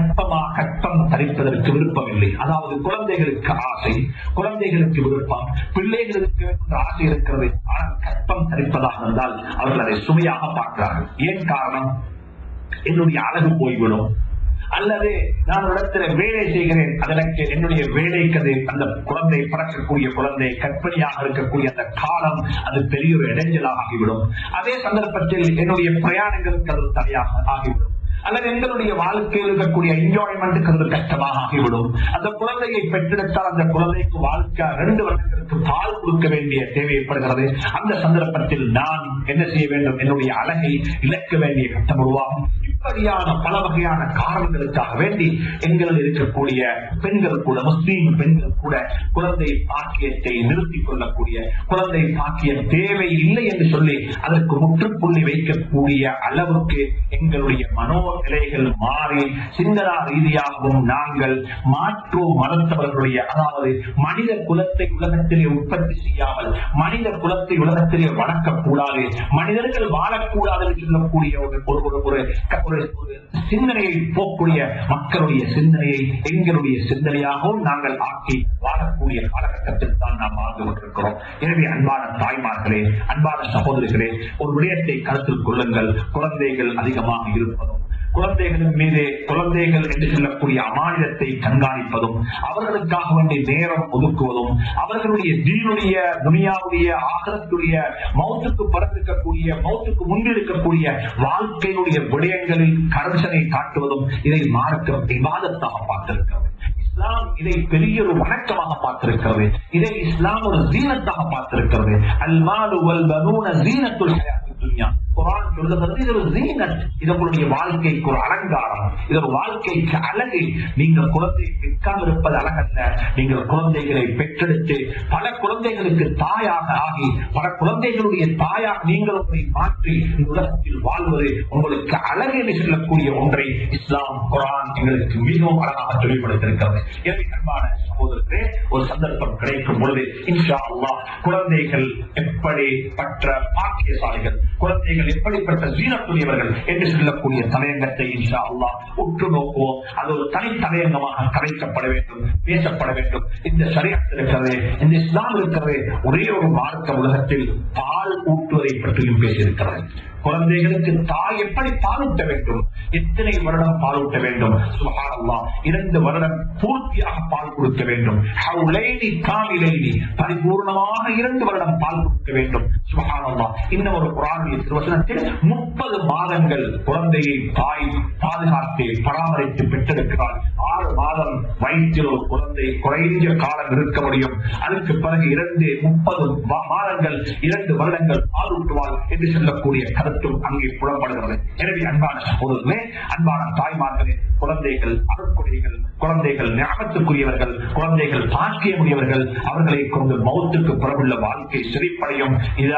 கற்பம் தரிப்பதற்கு விருப்பமில்லை. அதாவது குழந்தைகளுக்கு ஆசை, குழந்தைகளுக்கு விருப்பம், பிள்ளைகளுக்கு ஆசை இருக்கிறது. ஆனால் கற்பம் தரிப்பதாக இருந்தால் அவர்கள் அதை சுமையாக பார்க்கிறார்கள். ஏன் காரணம்? என்னுடைய அழகு போய்விடும், அல்லது நான் ஒரு இடத்துல வேலை செய்கிறேன், அதற்கு என்னுடைய வேலைக்கு அந்த குழந்தை பிறக்கக்கூடிய குழந்தை கற்பனையாக இருக்கக்கூடிய அந்த காலம் அது பெரிய ஒரு இடைஞ்சலாக ஆகிவிடும். அதே சந்தர்ப்பத்தில் என்னுடைய பிரயாணங்களுக்கு அது தடையாக ஆகிவிடும், அல்லது எங்களுடைய வாழ்க்கையில் இருக்கக்கூடிய என்ஜாய்மெண்ட்டுக்கு அது கஷ்டமாக ஆகிவிடும். அந்த குழந்தையை பெற்றெடுத்தால் அந்த குழந்தைக்கு வாழ்க்கை 2 வருடங்களுக்கு பால் கொடுக்க வேண்டிய தேவை ஏற்படுகிறது. அந்த சந்தர்ப்பத்தில் நான் என்ன செய்ய வேண்டும்? என்னுடைய அழகை இழக்க வேண்டிய கட்டம் உருவாகும். இப்படியான பல வகையான காரணங்களுக்காக வேண்டி எங்களில் இருக்கக்கூடிய பெண்கள் கூட, முஸ்லீம் பெண்கள் கூட குழந்தை பாக்கியத்தை நிறுத்திக் கொள்ளக்கூடிய, குழந்தை பாக்கியம் தேவை இல்லை என்று சொல்லி அதற்கு முற்றுப்புள்ளி வைக்கக்கூடிய அளவுக்கு எங்களுடைய மனோநிலைகள் மாறி சிந்தனா ரீதியாகவும் நாங்கள் மாற்று மதத்தவர்களுடைய, அதாவது மனித குலத்தை உலகத்திலே உற்பத்தி செய்யாமல் மனித குலத்தை உலகத்திலே வளர்க்கக்கூடாது, மனிதர்கள் வாழக்கூடாது என்று சொல்லக்கூடிய ஒரு சிந்தனையை போக்கூடிய மக்களுடைய சிந்தனையை எங்களுடைய சிந்தனையாகவும் நாங்கள் ஆக்கி வாழக்கூடிய காலகட்டத்தில் தான் நாம் வாழ்ந்து கொண்டிருக்கிறோம். எனவே அன்பான தாய்மார்களே, அன்பான சகோதரிகளே, ஒரு விடயத்தை கருத்தில் கொள்ளுங்கள். குழந்தைகள் அதிகமாக இருப்பதும், குழந்தைகளின் மீது குழந்தைகள் என்று சொல்லக்கூடிய அமானிதத்தை கண்காணிப்பதும், அவர்களுக்காக வேண்டிய நேரம் ஒதுக்குவதும், அவர்களுடைய தீனுடைய, துனியாவுடைய, ஆகரத்துடைய, மௌத்துக்கு பறந்திருக்கக்கூடிய, மௌத்துக்கு முன்னிருக்கக்கூடிய வாழ்க்கையினுடைய விடயங்களில் கரசனை காட்டுவதும் இதை மார்க்கம் இபாதத்தாக பார்த்திருக்கிறது. இஸ்லாம் இதை பெரிய ஒரு வணக்கமாக பார்த்திருக்கிறது. இதை இஸ்லாம் ஒரு ஜீனத்தாக பார்த்திருக்கிறது. அல் மாலு வல் பனூன ஜீனத்துல் ஹயாத்துத் துன்யா. குர்ஆன் சொல்லுகிறது இது ஒரு ஜீனத், இது உங்களுடைய வாழ்க்கைக்கு ஒரு அலங்காரம், இது ஒரு வாழ்க்கைக்கு அழகு. நீங்கள் குழந்தையை பெற்காமல் இருப்பது அழகல்ல. நீங்கள் குழந்தைகளை பெற்றெடுத்து பல குழந்தைகளுக்கு தாயாக ஆகி பல குழந்தைகளுடைய தாயாக நீங்கள் உங்களை மாற்றி இந்த உலகத்தில் வாழ்வது உங்களுக்கு அழகு என்று சொல்லக்கூடிய ஒன்றை இஸ்லாம் குர்ஆன் எங்களுக்கு மிகவும் அழகாக தெளிவுபடுத்தியிருக்கிறது. எனவே அன்பான சகோதரர்களே, ஒரு சந்தர்ப்பம் கிடைக்கும் பொழுது இன்ஷா அல்லாஹ் குழந்தைகள் எப்படிப்பட்ட பாக்கியசாலிகள், குழந்தைகள் எப்படிப்பட்ட ஜீனத்துடையவர்கள் என்று சொல்லக்கூடிய தலையங்கத்தை இன்ஷா அல்லாஹ் உற்று நோக்குவோம். அது ஒரு தனி தலையங்கமாக கலைக்கப்பட வேண்டும், பேசப்பட வேண்டும். இந்த ஷரியத் இருக்கிறது, இந்த இஸ்லாம் இருக்கிறது, ஒரே ஒரு மார்க்க உலகத்தில் பால் ஊட்டுவதை பற்றியும் பேசியிருக்கிறது. குழந்தைகளுக்கு தாய் எப்படி பாலூட்ட வேண்டும், எத்தனை வருடம் பாலூட்ட வேண்டும்? சுப்ஹானல்லாஹ், 2 வருடம் பூர்த்தியாக பால் கொடுக்க வேண்டும். ஹவுலைனி காமிலைனி, பரிபூர்ணமாக 2 வருடம் பால் கொடுக்க வேண்டும். சுப்ஹானல்லாஹ், இன்னும் ஒரு குர்ஆனிய திருவசனத்தில் 30 மாதங்கள் குழந்தையை தாய் பாதுகாத்து பராமரித்து பெற்றெடுக்கிறார். 6 மாதம் வயிற்றில் ஒரு குழந்தை குறைஞ்ச காலம் இருக்க முடியும். அதுக்கு பிறகு 30 மாதங்கள் 2 வருடங்கள் பாலூட்டுவாள் என்று சொல்லக்கூடிய கருத்தும் அங்கே புலப்படுகிறது. எனவே அன்பான சகோதரர்களே, அன்பான தாய்மார்களே, குழந்தைகள் அருட்கொடைகள், குழந்தைகள் ஞாபகத்துக்குரியவர்கள், குழந்தைகள் பாக்கியமுடையவர்கள். அவர்களை கொண்டு மௌத்துக்கு புறமுள்ள வாழ்க்கை செழிப்படையும்.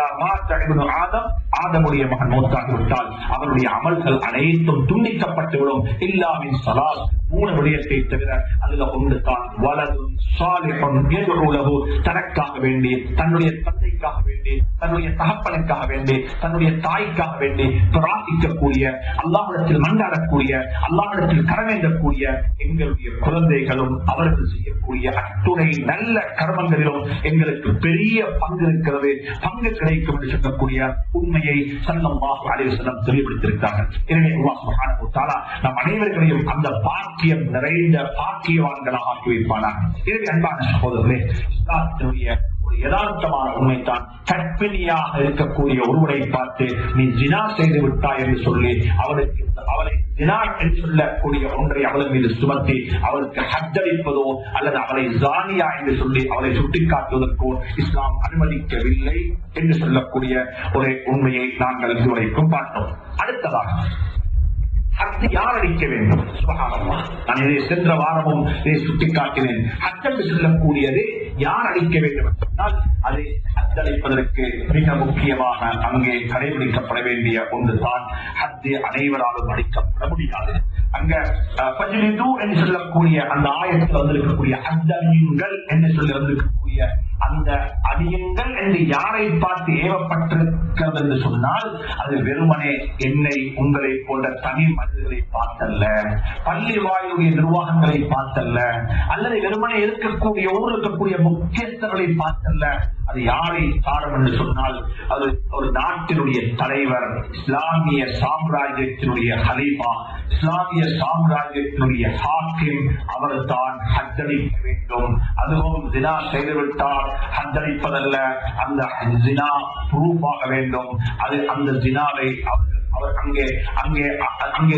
ஆதமுடைய மகன் மௌத்தாகிவிட்டால் அவருடைய அமல்கள் அனைத்தும் துண்டிக்கப்பட்டுவிடும். இல்லாவின் சலாஸ், 3 விடயத்தை தவிர அதுல ஒன்று தான் வலதும் சாலிஹுன் யதுஉலஹு, தனக்காக வேண்டி, தன்னுடைய தந்தைக்காக வேண்டி, தன்னுடைய தகப்பனுக்காக வேண்டி, தன்னுடைய தாய்க்காக வேண்டி பிரார்த்திக்கக்கூடிய, அல்லாஹ்விடத்தில் மன்றாடக்கூடிய, அல்லாஹ்விடத்தில் கரவேண்டக்கூடிய எங்களுடைய குழந்தைகளும் அவர்கள் செய்யக்கூடிய அத்துணை நல்ல கர்மங்களிலும் எங்களுக்கு பெரிய பங்கு இருக்கிறது, பங்கு கிடைக்கும் என்று சொல்லக்கூடிய உண்மையை ஸல்லல்லாஹு அலைஹி வஸல்லம் தெளிவுபடுத்தியிருக்கிறார்கள். எனவே அல்லாஹ் சுப்ஹானஹு வ தஆலா நம் அனைவர்களையும் அந்த பாக்கியம் நிறைந்த பாக்கியவான்களாக ஆக்கி வைப்பானாக. எனவே அன்பான சகோதரர்களே, இஸ்லாத்தினுடைய ஒரு யதார்த்தமான உண்மைதான், கற்பிணியாக இருக்கக்கூடிய ஒருவரை பார்த்து நீ ஜினா செய்து விட்டாய் என்று சொல்லி அவளை ஜினா என்று சொல்லக்கூடிய ஒன்றை அவள் மீது சுமத்தி அவளுக்கு ஹஜ்ஜளிப்பதோ அல்லது அவளை ஜானியா என்று சொல்லி அவளை சுட்டிக்காட்டுவதற்கோ இஸ்லாம் அனுமதிக்கவில்லை என்று சொல்லக்கூடிய ஒரு உண்மையை நாங்கள் இதுவரைக்கும் பார்த்தோம். அடுத்ததாக ஹஜ் யார் அடிக்க வேண்டும்? சுப்ஹானல்லாஹ், நான் இதை சென்ற வாரமும் இதை சுட்டிக்காட்டினேன். ஹஜ் என்று சொல்லக்கூடியது யார் அடிக்க வேண்டும் என்றால் அதை ஹஜ் அளிப்பதற்கு மிக முக்கியமாக அங்கே கடைபிடிக்கப்பட வேண்டிய ஒன்றுதான், ஹஜ் அனைவராலும் அளிக்கப்பட முடியாது. அங்க பஜ்லிது என்று சொல்லக்கூடிய அந்த ஆயத்தில் வந்திருக்கக்கூடிய அத்தமியுங்கள் என்று சொல்லி வந்திருக்கக்கூடிய அந்த அடியுங்கள் என்று யாரை பார்த்து ஏவப்பட்டிருக்கிறது என்று சொன்னால் அது வெறுமனே என்னை உங்களை போன்ற தனி மனிதர்களை பார்த்தல்ல, பள்ளி வாயிலுடைய நிர்வாகங்களை பார்த்தல்ல, அல்லது வெறுமனே இருக்கக்கூடிய ஊரில் இருக்கக்கூடிய முக்கியஸ்தர்களை பார்த்தல்ல. அது யாரை சாரும் என்று சொன்னால் அது ஒரு நாட்டினுடைய தலைவர், இஸ்லாமிய சாம்ராஜ்யத்தினுடைய ஹலீஃபா, இஸ்லாமிய சாம்ராஜ்யத்தினுடைய ஹாக்கிம். அவர் தான் ஹஜ்ஜளிக்க வேண்டும். அதுவும் ஜினா செய்துவிட்டால் ஹஜ்ஜளிப்பதல்ல, அந்த ஜினா ப்ரூஃப் ஆக வேண்டும். அது அந்த ஜினாவை அவர் அங்கே அங்கே அங்கே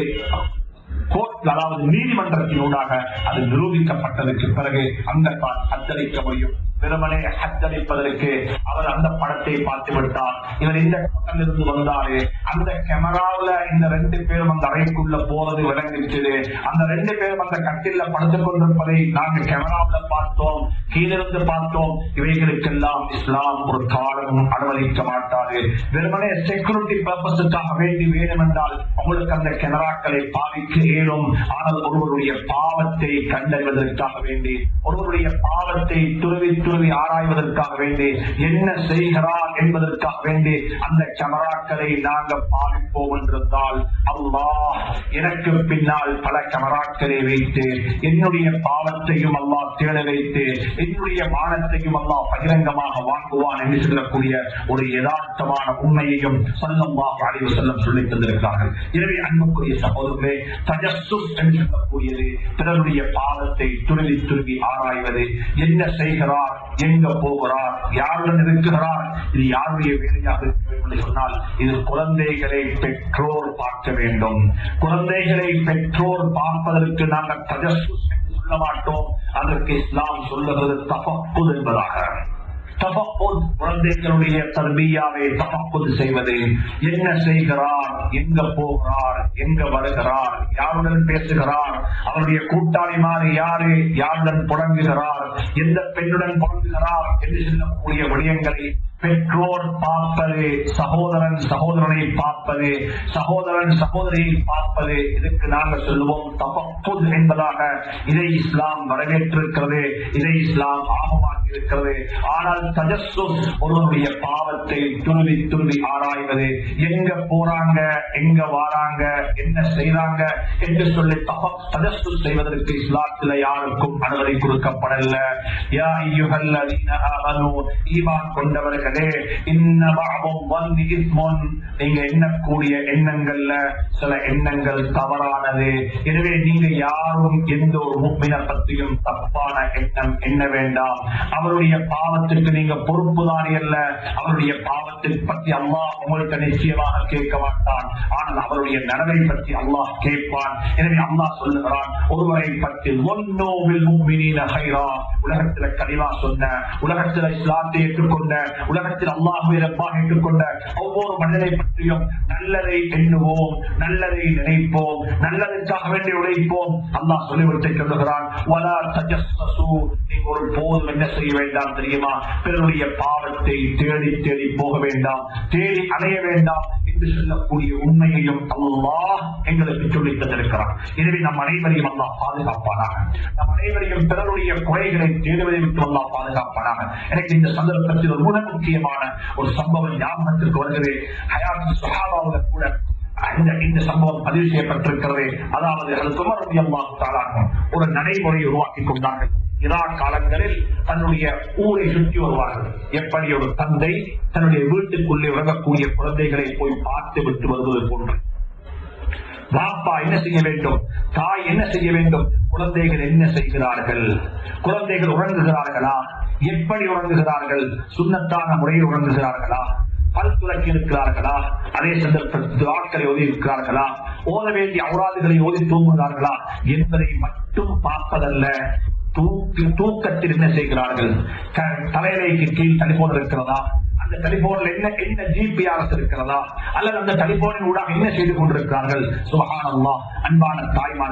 கோர்ட், அதாவது நீதிமன்றத்தினூடாக அது நிரூபிக்கப்பட்டதற்கு பிறகு அங்கத்தான் ஹஜ்ஜளிக்க முடியும். வெறுமனே ஹஜ்ஜளிப்பதற்கு அவர் அந்த படத்தை பார்த்து விட்டார், இவர் இந்த இருந்து வந்தாரு, அந்த கேமராவில் இந்த 2 பேரும் அந்த அறைக்குள்ள போறது விளங்கிச்சது, அந்த 2 பேரும் அந்த கட்டில படுத்துக் கொண்டிருப்பதை நாங்கள் கேமராவில் பார்த்தோம், கீழிருந்து பார்த்தோம். இவைகளுக்கெல்லாம் இஸ்லாம் ஒரு காலமும் அனுமதிக்க மாட்டாது. வெறுமனே செக்யூரிட்டி பர்பஸுக்காக வேண்டி வேணும் என்றால் உங்களுக்கு அந்த கேமராக்களை பாவிக்க இயலும். ஆனால் ஒருவருடைய பாவத்தை கண்டறிவதற்காக வேண்டி, ஒருவருடைய பாவத்தை துருவி ஆராய்வதற்காக வேண்டி, என்ன செய்கிறார் என்பதற்காக வேண்டி அந்த கேமராக்களை நாங்கள் பாவிப்போம் என்றால் அல்லாஹ் எனக்கு பின்னால் பல கேமராக்களை வைத்து என்னுடைய பாவத்தையும் அல்லாஹ் தேட வைத்து என்னுடைய மானத்தையும் அல்லாஹ் பகிரங்கமாக வாங்குவான் என்று சொல்லக்கூடிய ஒரு யதார்த்தமான உண்மையையும் ஸல்லல்லாஹு அலைஹி வஸல்லம் சொல்லித் தந்திருக்கிறார்கள். எனவே அன்புக்குரிய சகோதரர்களே, தஜஸ்ஸுஸ் என்று சொல்லக்கூடியது பிறருடைய பாவத்தை துருவி ஆராய்வது. என்ன செய்கிறார், எங்க போகிறார், யாருடன் இருக்கிறார், இது யாருடைய வேலையாக இருக்க வேண்டும் என்று சொன்னால் இது குழந்தைகளை பெற்றோர் பார்க்க வேண்டும். குழந்தைகளை பெற்றோர் பார்ப்பதற்கு நாங்கள் தஜஸ்ஸுஸ் என்று சொல்ல மாட்டோம். அதற்கு இஸ்லாம் சொல்லுகிறது தஃபக்குத் என்பதாக. தஃபக்குத், குழந்தைகளுடைய தர்பியாவை தஃபக்குத் செய்வது. என்ன செய்கிறார், எங்க போகிறார், எங்க வருகிறார், யாருடன் பேசுகிறார், அவருடைய கூட்டாளிமாறு யாரு, யாருடன் புழங்குகிறார், எந்த பெண்ணுடன் புழங்குகிறார் என்று சொல்லக்கூடிய விடயங்களை பெற்றோர் பார்ப்பது, சகோதரன் சகோதரனை பார்ப்பது, சகோதரன் சகோதரியை பார்ப்பது, இதுக்கு நாங்கள் சொல்லுவோம் தஃபக்குத் என்பதாக. இதை இஸ்லாம் வரவேற்றிருக்கிறது, இதை இஸ்லாம் ஆகமாக்கி இருக்கிறது. ஆனால் தஜஸ்ஸுஸ், ஒருவருடைய பாவத்தை துருவி ஆராய்வது, எங்க போறாங்க, எங்க வாராங்க, என்ன செய்யறாங்க என்று சொல்லி தஜஸ்ஸுஸ் செய்வதற்கு இஸ்லாத்தில் யாருக்கும் அனுமதி கொடுக்கப்படல. யா அய்யுஹல்லதீன ஆமனூ, ஈமான் கொண்டவர்கள், நீங்க எண்ணக்கூடிய எண்ணங்கள்ல சில எண்ணங்கள் தவறானது. எனவே நீங்க யாரும் எந்த ஒரு முஃமினை பற்றியும் தப்பான எண்ணம் எண்ண வேண்டாம். அவருடைய பாவத்திற்கு நீங்க பொறுப்புதானே அல்ல, அவருடைய பாவத்தை பற்றி அல்லாஹ் உங்களுக்கு நிச்சயமாக கேட்க மாட்டான். ஆனால் அவருடைய நனவை பற்றி அல்லாஹ் கேட்பான். எனவே அல்லாஹ் சொல்லுகிறான், ஒருவரை பற்றி உலகத்துல கலிமா சொன்ன, உலகத்துல இஸ்லாத்தை ஏற்றுக்கொண்ட, உலகத்தில் அல்லாஹ்வை ரப்பாக ஏற்றுக்கொண்ட ஒவ்வொரு மனிதனை பற்றியும் நல்லதை எண்ணுவோம், நல்லதை நினைப்போம், நல்லதற்காக வேண்டி உழைப்போம். அல்லாஹ் சொல்லிவிட்டு சொல்லுகிறான், வலா தஜஸ்ஸஸு, நீங்க ஒரு போதும் என்ன செய்ய வேண்டாம் தெரியுமா, பிறருடைய பாவத்தை தேடி போக வேண்டாம், தேடி அலைய வேண்டாம் என்று சொல்லக்கூடிய உண்மையையும் அல்லாஹ் எங்களுக்கு சொல்லித் தந்திருக்கிறார். எனவே நம் அனைவரையும் அல்லாஹ் பாதுகாப்பானாக, நம் அனைவரையும் பிறருடைய குறைகளை தேடுவதை விட்டு அல்லாஹ் பாதுகாப்பானாக. எனக்கு இந்த சந்தர்ப்பத்தில் ஒரு முக்கியமான ஒரு சம்பவம் ஞாபகத்திற்கு வருகிறது. ஹயாத் ஸஹாபாவுல கூட இந்த சம்பவம் பதிவு செய்யப்பட்டிருக்கிறது. அதாவது உமர் ரலியல்லாஹு தஆலா ஒரு நடைமுறையை உருவாக்கி கொண்டார்கள். இரா காலங்களில் தன்னுடைய ஊரை சுற்றி வருவார்கள். எப்படி ஒரு தந்தை தன்னுடைய வீட்டுக்குள்ளே உறங்கக்கூடிய குழந்தைகளை போய் பார்த்து விட்டு வருவது போன்று பாப்பா என்ன செய்ய வேண்டும், தாய் என்ன செய்ய வேண்டும், குழந்தைகள் என்ன செய்கிறார்கள், குழந்தைகள் உறங்குகிறார்களா, எப்படி உறங்குகிறார்கள், சுன்னத்தான முறையில் உறங்குகிறார்களா, பல் துலக்கி இருக்கிறார்களா, அதே சந்தர்ப்பத்தில் துஆக்களை ஓதி இருக்கிறார்களா, ஓத வேண்டிய அவுராதுகளை ஓதி தூங்குகிறார்களா என்பதை மட்டும் பார்ப்பதல்ல, தூக்கத்தில் என்ன செய்கிறார்கள், தலையிலைக்கு கீழ் டெலிபோன் இருக்கிறதா, அந்த டெலிபோனில் என்ன ஜிபிஆர்எஸ் இருக்கிறதா, அல்லது அந்த டெலிபோனின் ஊடாக என்ன செய்து கொண்டிருக்கிறார்கள். சுப்ஹானல்லாஹ், அன்பான தாய்மார்களே,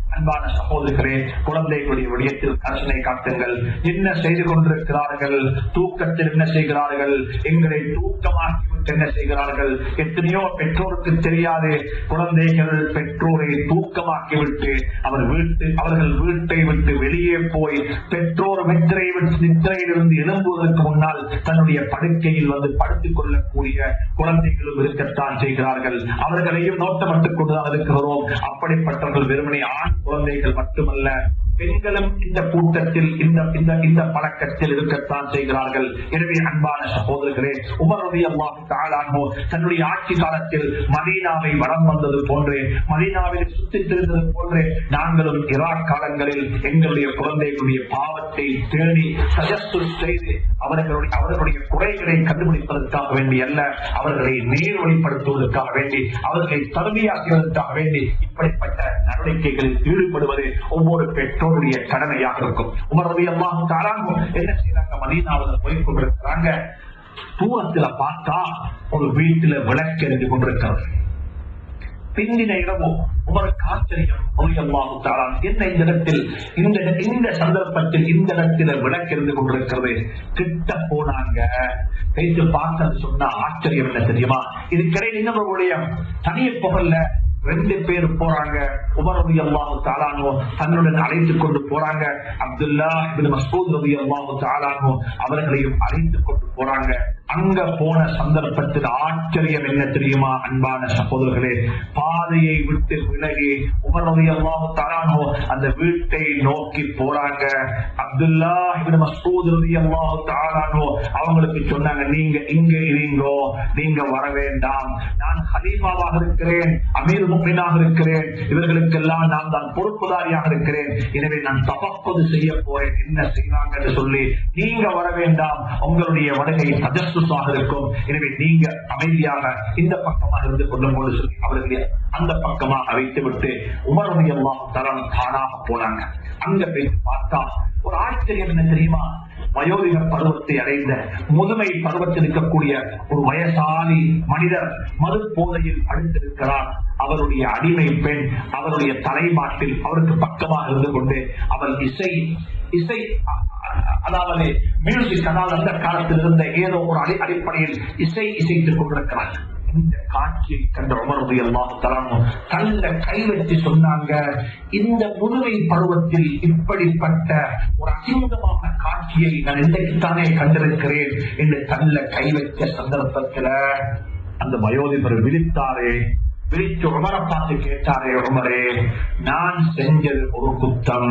அன்பான சகோதரர்களே, குழந்தைகளுடைய விடயத்தில் கருணை காட்டுங்கள். என்ன செய்து கொண்டிருக்கிறார்கள்? தூக்கத்தில் என்ன செய்கிறார்கள்? எங்களை தூக்கமாக்கிவிட்டு என்ன செய்கிறார்கள்? எத்தனையோ பெற்றோருக்கு தெரியாது. குழந்தைகள் பெற்றோரை தூக்கமாக்கிவிட்டு அவர்கள் வீட்டை விட்டு வெளியே போய் பெற்றோர் நித்திரையிலிருந்து எழும்புவதற்கு முன்னால் தன்னுடைய படுக்கையில் வந்து படுத்துக் கொள்ளக்கூடிய குழந்தைகளும் இருக்கத்தான் செய்கிறார்கள். அவர்களையும் நோட்டமிட்டுக் கொண்டுதான் இருக்கிறோம். அப்படிப்பட்டவர்கள் வெறுமனே ஆண் குழந்தைகள் மட்டுமல்ல, பெண்களும் இந்த கூட்டத்தில் இந்த பழக்கத்தில் இருக்கத்தான் செய்கிறார்கள். எனவே அன்பான சகோதரர்களே, உமர் ரலியல்லாஹு தஆலா அன்ஹு தன்னுடைய ஆட்சி காலத்தில் மதீனாவை வலம் வந்தது போன்றே, மதீனாவில் சுற்றித் திரிந்தது போன்றே நாங்களும் ஈராக் காலங்களில் எங்களுடைய குழந்தைகளுடைய பாவத்தை தேடி சஜஸ்து செய்து அவர்களுடைய குறைகளை கண்டுபிடிப்பதற்காக வேண்டி அல்ல, அவர்களை நேர்வழிப்படுத்துவதற்காக வேண்டி, அவர்களை தருமையாக்குவதற்காக வேண்டி இப்படிப்பட்ட நடவடிக்கைகளில் ஈடுபடுவது ஒவ்வொரு பெற்றோருடைய கடமையாக இருக்கும். உமர் ரலியல்லாஹு தஆலா என்ன செய்யறாங்க? மதீனாவில் போய் கொண்டிருக்கிறாங்க. தூரத்துல பார்த்தா ஒரு வீட்டுல விளக்கு எரிந்து கொண்டிருக்கிறது. பிந்தின இரவு உமருக்கு ஆச்சரியம். ரலியல்லாஹு தஆலா என்ன இந்த இடத்தில் இந்த சந்தர்ப்பத்தில் இந்த இடத்துல விளக்கு எரிந்து கொண்டிருக்கிறது? கிட்ட போனாங்க, கைத்து பார்த்து சொன்னா ஆச்சரியம் என்ன தெரியுமா? இதுக்கிடையில் இன்னொருடைய தனிய புகழ்ல 2 பேர் போறாங்க. உமர் ரலியல்லாஹு தஆலா அன்ஹு தன்னுடன் அழைத்துக் கொண்டு போறாங்க. அப்துல்லா இப்னு மஸ்ஊத் ரலியல்லாஹு தஆலா அன்ஹு அவர்களையும் அழைத்துக் கொண்டு போறாங்க. அங்க போன சந்தர்ப்பத்தில் ஆச்சரியம் என்ன தெரியுமா? அன்பான சகோதரர்களே, பாதையை விட்டு விலகி உமர் ரலியல்லாஹு தஆலா அன்ஹு அந்த வீட்டை நோக்கி போறாங்க. அப்துல்லா இப்னு மஸ்ஊத் ரலியல்லாஹு தஆலா அன்ஹு அவங்களுக்கு சொன்னாங்க, நீங்க இங்க இருங்கோ, நீங்க வர வேண்டாம். நான் ஹலீஃபாவாக இருக்கிறேன், அமீர் முஃமினாக இருக்கிறேன், இவர்களுக்கெல்லாம் நான் தான் பொறுப்புதாரியாக இருக்கிறேன். எனவே நான் தபக்குது செய்ய போறேன், என்ன செய்வாங்க என்று சொல்லி நீங்க வர வேண்டாம், உங்களுடைய வருகை தஜஸ்ஸுஸாக இருக்கும். எனவே நீங்க அமைதியாக இந்த பக்கமாக இருந்து கொள்ளும்போது சொல்லி அவர்களை அந்த பக்கமாக வைத்துவிட்டு உமர் ரலியல்லாஹு தஆலா தானாக போனாங்க. அங்க போய் பார்த்தா ஒரு ஆச்சரியம் என்ன தெரியுமா? வயோதிக பருவத்தை அடைந்த முதுமை பருவத்தில் இருக்கக்கூடிய ஒரு வயசாலி மனிதர் மது போதையில் அடைந்திருக்கிறார். அவருடைய அடிமை பெண் அவருடைய தலைமாட்டில் அவருக்கு பக்கமாக இருந்து கொண்டு அவர் இசை அதாவது மியூசிக், அதாவது அந்த காலத்தில் இருந்த ஏதோ ஒரு அடிப்படையில் இசைத்துக் கொண்டிருக்கிறார். இந்த காட்சியை கண்ட உமர் ரலியல்லாஹு தஆலா தன்னை கை வச்சு சொன்னாங்க, இந்த முதுமை பருவத்தில் இப்படிப்பட்ட ஒரு அசிங்கமான காட்சியை நான் இன்றைக்குத்தானே கண்டிருக்கிறேன் என்று தன்னை கை வச்ச சந்தர்ப்பத்தில் அந்த வயோதிபர் விழித்தாரே, விழித்து உமரை பார்த்து கேட்டாரே, உமரே, நான் செஞ்சது ஒரு குத்தம்,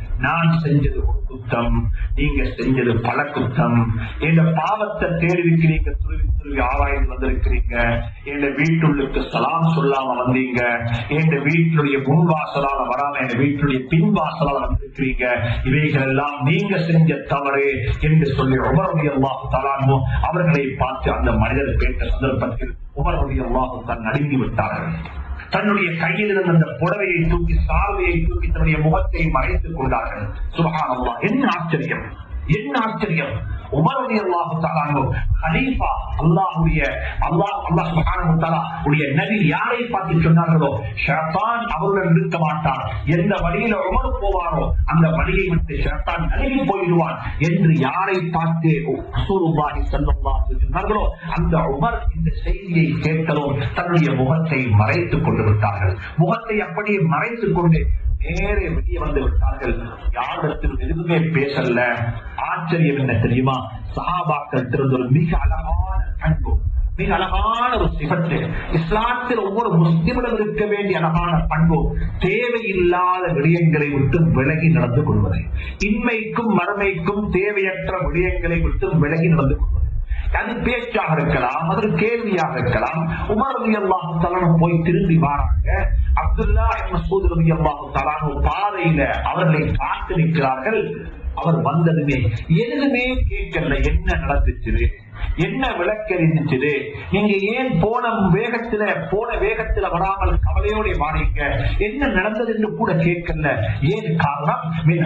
நீங்க செஞ்சது பல குத்தம். என் பாவத்தை தேடிருக்கிறீங்க, துருவி ஆராய்ந்து வந்திருக்கிறீங்க. என் வீட்டுள்ளுக்கு சலாம் சொல்லாம வந்தீங்க, என் வீட்டுடைய முன்வாசலால வராம என் வீட்டுடைய பின்வாசலால வந்திருக்கிறீங்க. இவைகள் எல்லாம் நீங்க செஞ்ச தவறு என்று சொல்லி உமர் ரலியல்லாஹு தஆலா அன்ஹு அவர்களை பார்த்து அந்த மனிதர் கேட்ட சந்தர்ப்பத்தில் உமர் ரலியல்லாஹு தஆலா நடுங்கி விட்டார்கள். தன்னுடைய கையில் இருந்த அந்த புடவையை தூக்கி, சால்வையை தூக்கி தன்னுடைய முகத்தை மறைத்துக் கொண்டார்கள். சுப்ஹானல்லாஹ், என்ன ஆச்சரியம், என்ன ஆச்சரியம்! உமர் ரலியல்லாஹு தஆலா அன்ஹு கலீஃபா, அல்லாஹ் சுப்ஹானஹு வ தஆலா உடைய நபி யாரை பார்த்து சொன்னார்களோ, ஷைத்தான் அவருடன் இருக்க மாட்டான், எந்த வழியில உமர் போவாரோ அந்த வழியை விட்டு ஷைத்தான் நழுவி போயிடுவான் என்று யாரை பார்த்து ரசூலுல்லாஹி ஸல்லல்லாஹு அலைஹி வஸல்லம் சொன்னார்களோ, அந்த உமர் இந்த செய்தியை கேட்டதும் தன்னுடைய முகத்தை மறைத்துக் கொண்டு விட்டார்கள். முகத்தை அப்படியே மறைத்துக் கொண்டு நேரே வெளியே வந்து விட்டார்கள். யாரிடத்தில் எதுவுமே பேசல. ஆச்சரியம் என்ன தெரியுமா? சஹாபாக்கள் திறந்த ஒரு மிக அழகான பண்பு, மிக அழகான ஒரு சிபத்து, இஸ்லாத்தில் ஒவ்வொரு முஸ்லிமிடம் இருக்க வேண்டிய அழகான பண்பு, தேவையில்லாத விடயங்களை விட்டு விலகி நடந்து கொள்வது, இன்மைக்கும் மறுமைக்கும் தேவையற்ற விடயங்களை விட்டு விலகி நடந்து கொள்வது. அது பேச்சாக இருக்கலாம், அது கேள்வியாக இருக்கலாம். உமர் ரலியல்லாஹு தஆலா போய் திரும்பி வராங்க. அப்துல்லா இப்னு மஸ்ஊத் ரலியல்லாஹு தஆலா பாதையில அவர்களை காத்து நிற்கிறார்கள். அவர் வந்ததுமே எதுவுமே கேட்கல, என்ன நடந்துச்சு, என்ன விளக்கறிஞ்சிச்சு, நீங்க ஏன் போன வேகத்துல வராமல் கவலையோட வாரீங்க, என்ன நடந்தது என்று கூட கேட்கல. ஏன் காரணம்?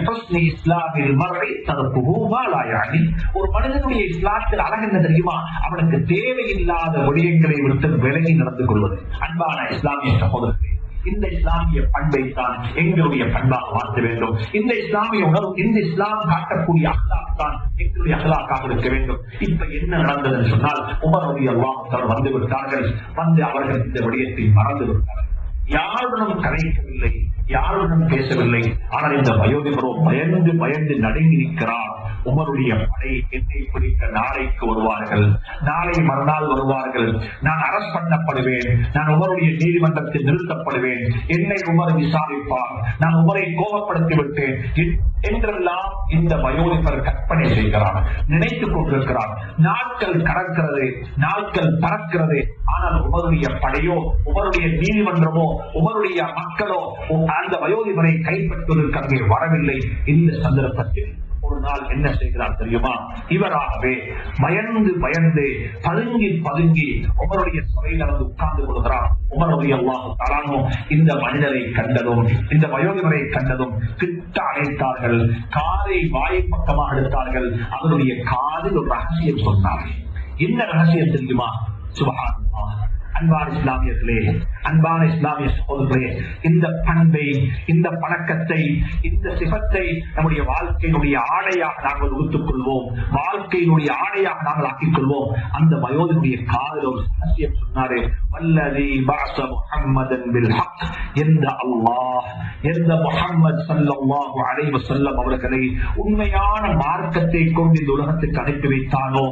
ஒரு மனிதனுடைய இஸ்லாத்தில் அழகு என்ன தெரியுமா? அவனுக்கு தேவையில்லாத விடயங்களை விட்டு விலகி நடந்து கொள்வது. அன்பான இஸ்லாமிய சகோதரர்களே, இந்த இஸ்லாமிய பண்பை தான் எங்களுடைய பண்பாக மாற்ற வேண்டும். இந்த இஸ்லாமிய உணர்வு, இந்த இஸ்லாம் காட்டக்கூடிய அஹ்லாக் தான் எங்களுடைய அஹ்லாக்காக இருக்க வேண்டும். இப்ப என்ன நடந்ததுன்னு சொன்னால், உமர் ரலியல்லாஹு அன்ஹு வந்து விட்டார்கள். வந்து அவர்கள் இந்த விடயத்தை மறந்து விட்டார்கள். யாருடனும் கலைக்கவில்லை, யாருடன் பேசவில்லை. ஆனால் இந்த வயோதிபரோ பயந்து பயந்து நடுங்கி நிற்கிறார். உமருடைய படை என்னை பிடிக்க நாளைக்கு வருவார்கள், நாளை மறுநாள் வருவார்கள், நான் அரஸ்ட் பண்ணப்படுவேன், நான் உமருடைய நீதிமன்றத்தில் நிறுத்தப்படுவேன், என்னை உமர் விசாரிப்பார், நான் உமரை கோபப்படுத்தி விட்டேன் என்றெல்லாம் இந்த வயோதிபர் கற்பனை செய்கிறார், நினைத்துக் கொண்டிருக்கிறார். நாட்கள் கடக்கிறது, நாட்கள் பறக்கிறது. ஆனால் உமருடைய படையோ, உமருடைய நீதிமன்றமோ, உமருடைய மக்களோ அந்த வயோதிபரை கைப்பற்றுவதற்கு அங்கே வரவில்லை. இந்த சந்தர்ப்பத்தில் ஒரு நாள் என்ன செய்கிறார் தெரியுமா? இவராகவே பயந்து பயந்து பதுங்கி பதுங்கி உமருடைய சபையில் வந்து உட்கார்ந்து கொள்கிறார். உமர் ரலியல்லாஹு தஆலா இந்த மனிதரை கண்டதும், இந்த வயோதிபரை கண்டதும் கிட்ட அழைத்தார்கள். காதை வாய் பக்கமாக எடுத்தார்கள். அவருடைய காதில் ஒரு ரகசியம் சொன்னார்கள். என்ன ரகசியம் தெரியுமா? சுப்ஹானல்லாஹ். அன்பான இஸ்லாமியர்களே, அன்பான இஸ்லாமிய சகோதரர்களே, இந்த பண்பை, இந்த பழக்கத்தை, இந்த சிபத்தை நம்முடைய வாழ்க்கையினுடைய ஆடையாக நாங்கள் உடுத்துக் கொள்வோம், வாழ்க்கையினுடைய ஆடையாக நாங்கள் ஆக்கிக் கொள்வோம். அந்த வயோதினுடைய காதில் ஒரு ரகசியம் சொன்னாரு. வல்லதி பஅஸ முஹம்மதன் பில் ஹக், எந்த அல்லாஹ், எந்த முஹம்மது ஸல்லல்லாஹு அலைஹி வஸல்லம் அவர்களை உண்மையான மார்க்கத்தை கொண்டு இந்த உலகத்துக்கு அனுப்பி வைத்தானோ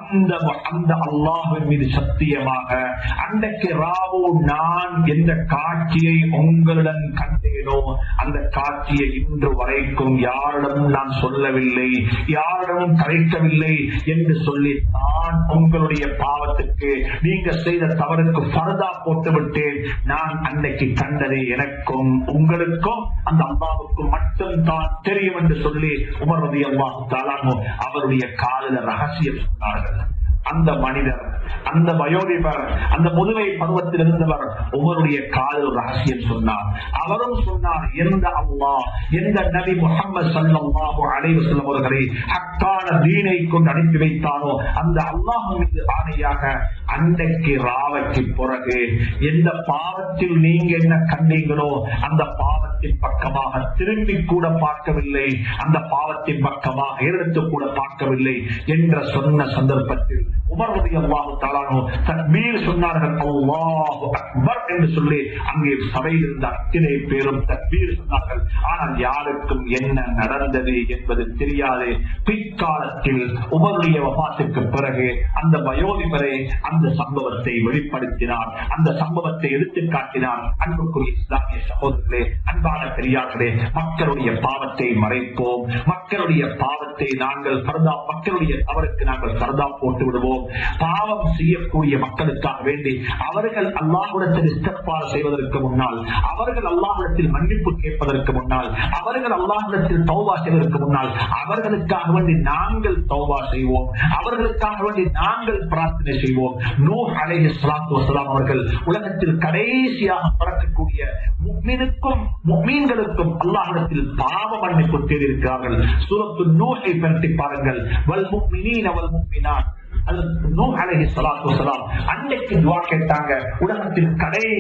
அந்த அல்லாஹ்வின் மீது சத்தியமாக அன்றைக்கு ராவோ நான் எந்த காட்சியை உங்களுடன் கண்டேனோ அந்த காட்சியை இன்று வரைக்கும் யாரிடமும் நான் சொல்லவில்லை, யாரிடமும் கரைக்கவில்லை என்று சொல்லி நான் உங்களுடைய பாவத்துக்கு, நீங்க செய்த தவறுக்கு ஃபர்தா போட்டு விட்டேன். நான் அன்னைக்கு கண்டதை எனக்கும் உங்களுக்கும் அந்த அல்லாஹ்வுக்கும் மட்டும்தான் தெரியும் என்று சொல்லி உமர் ரலியல்லாஹு தஆலா அவருடைய காலில் ரகசியம் சொன்னார்கள். அந்த மனிதர், அந்த வயோதிபர், அந்த முதுமை பருவத்தில் இருந்தவர் உமருடைய காலில் ரகசியம் சொன்னார். அவரும் சொன்னார், எந்த அல்லாஹ், எந்த நபி முஹம்மது ஸல்லல்லாஹு அலைஹி வஸல்லம் அவர்களை ஹக்கான தீனை கொண்டு அனுப்பி வைத்தானோ அந்த அல்லாஹ் மீது ஆணையாக அன்றைக்கு ராவைக்கு பிறகு எந்த பாவத்தில் நீங்க என்ன கண்டீங்களோ அந்த பாவத்தின் பக்கமாக திரும்பி கூட பார்க்கவில்லை, அந்த பாவத்தின் பக்கமாக எடுத்து கூட பார்க்கவில்லை என்ற சொன்ன சந்தர்ப்பத்தில் உமர் ரலியல்லாஹு தஆலா தக்பீர் சொன்னார்கள். அல்லாஹு அக்பர் என்று சொல்லி அங்கே சபையில் இருந்த அத்தனை பேரும் தக்பீர் சொன்னார்கள். ஆனால் யாருக்கும் என்ன நடந்தது என்பது தெரியாது. பிற்காலத்தில் உமருடைய வஃபாத்துக்கு பிறகு அந்த வயோதிபரை அந்த சம்பவத்தை வெளிப்படுத்தினார், அந்த சம்பவத்தை எடுத்து காட்டினார். அன்புக்குரிய இஸ்லாமிய சகோதரர்களே, அன்பான பெரியார்களே, மக்களுடைய பாவத்தை மறைப்போம், மக்களுடைய பாவத்தை நாங்கள் பர்தா, மக்களுடைய தவறுக்கு நாங்கள் பர்தா போட்டு விடுவோம். பாவம் செய்யக்கூடிய மக்களுக்காக வேண்டி அவர்கள் அல்லாஹ்விடத்தில் இஸ்திக்பார் செய்வதற்கு முன்னால், அவர்கள் அல்லாஹ்விடத்தில் மன்னிப்பு கேட்பதற்கு முன்னால், அவர்கள் அல்லாஹ்விடத்தில் தௌபா செய்வதற்கு முன்னால் அவர்களுக்காக வேண்டி நாங்கள் தௌபா செய்வோம், அவர்களுக்காக வேண்டி நாங்கள் பிரார்த்தனை செய்வோம். நூஹ் அலைஹிஸ்ஸலாத்து வஸலாம் அவர்கள் உலகத்தில் கடைசியாக பிறக்கக்கூடிய முஃமினுக்கும் முஃமீன்களுக்கும் அல்லாஹ்விடத்தில் பாவ மன்னிப்பு தேடியிருக்கிறார்கள். சூரத்து நூஹை பற்றி பாருங்கள். வல் முஃமினீன வல் முஃமினாத், நூஹ் அலைஹிஸ்ஸலாத்து வஸலாம் அன்னைக்கு துஆ கேட்டாங்க. உலகத்தில்